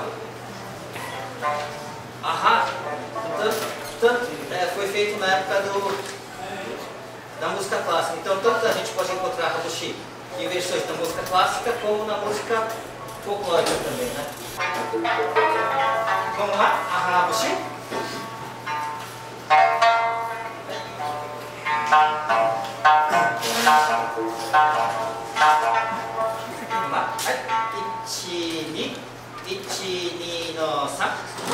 Aha, tanto, tanto, é, foi feito na época do, da música clássica. Então, tanto a gente pode encontrar Habushi em versões da música clássica como na música folclórica também, né? Vamos lá? Arrabuxi. Vamos lá. Ichi, ni. Ichi, ni, no, san.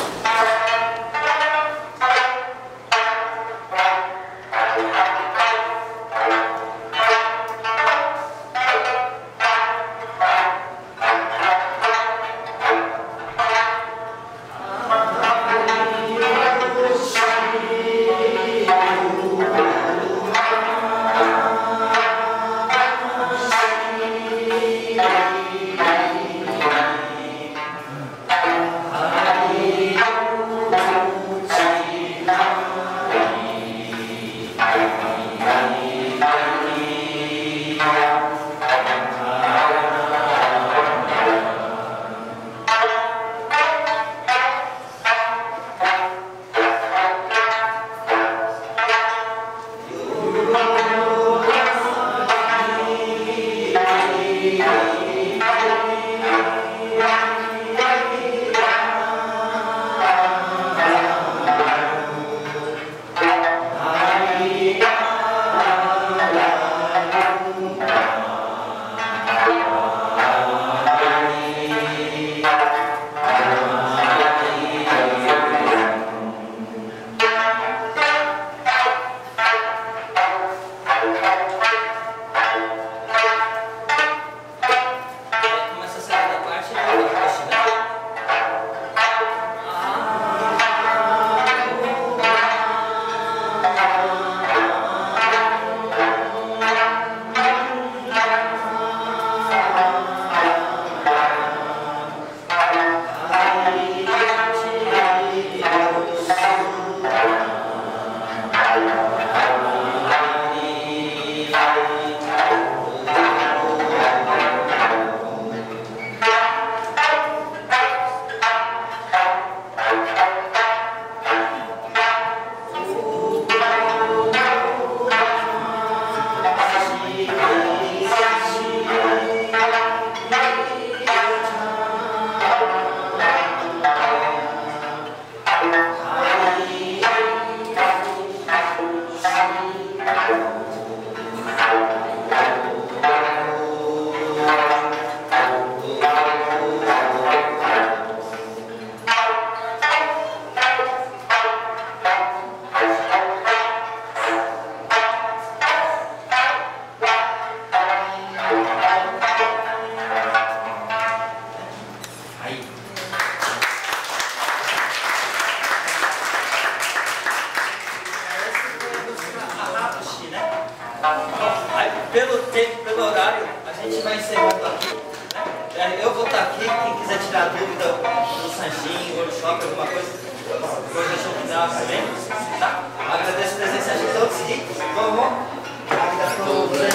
Pelo tempo, pelo horário, a gente vai encerrando aqui, né? Eu vou estar aqui, quem quiser tirar dúvida do Sanjinho, workshop, alguma coisa, coisa show final também, tá? Agradeço a presença de todos e vamos ainda pro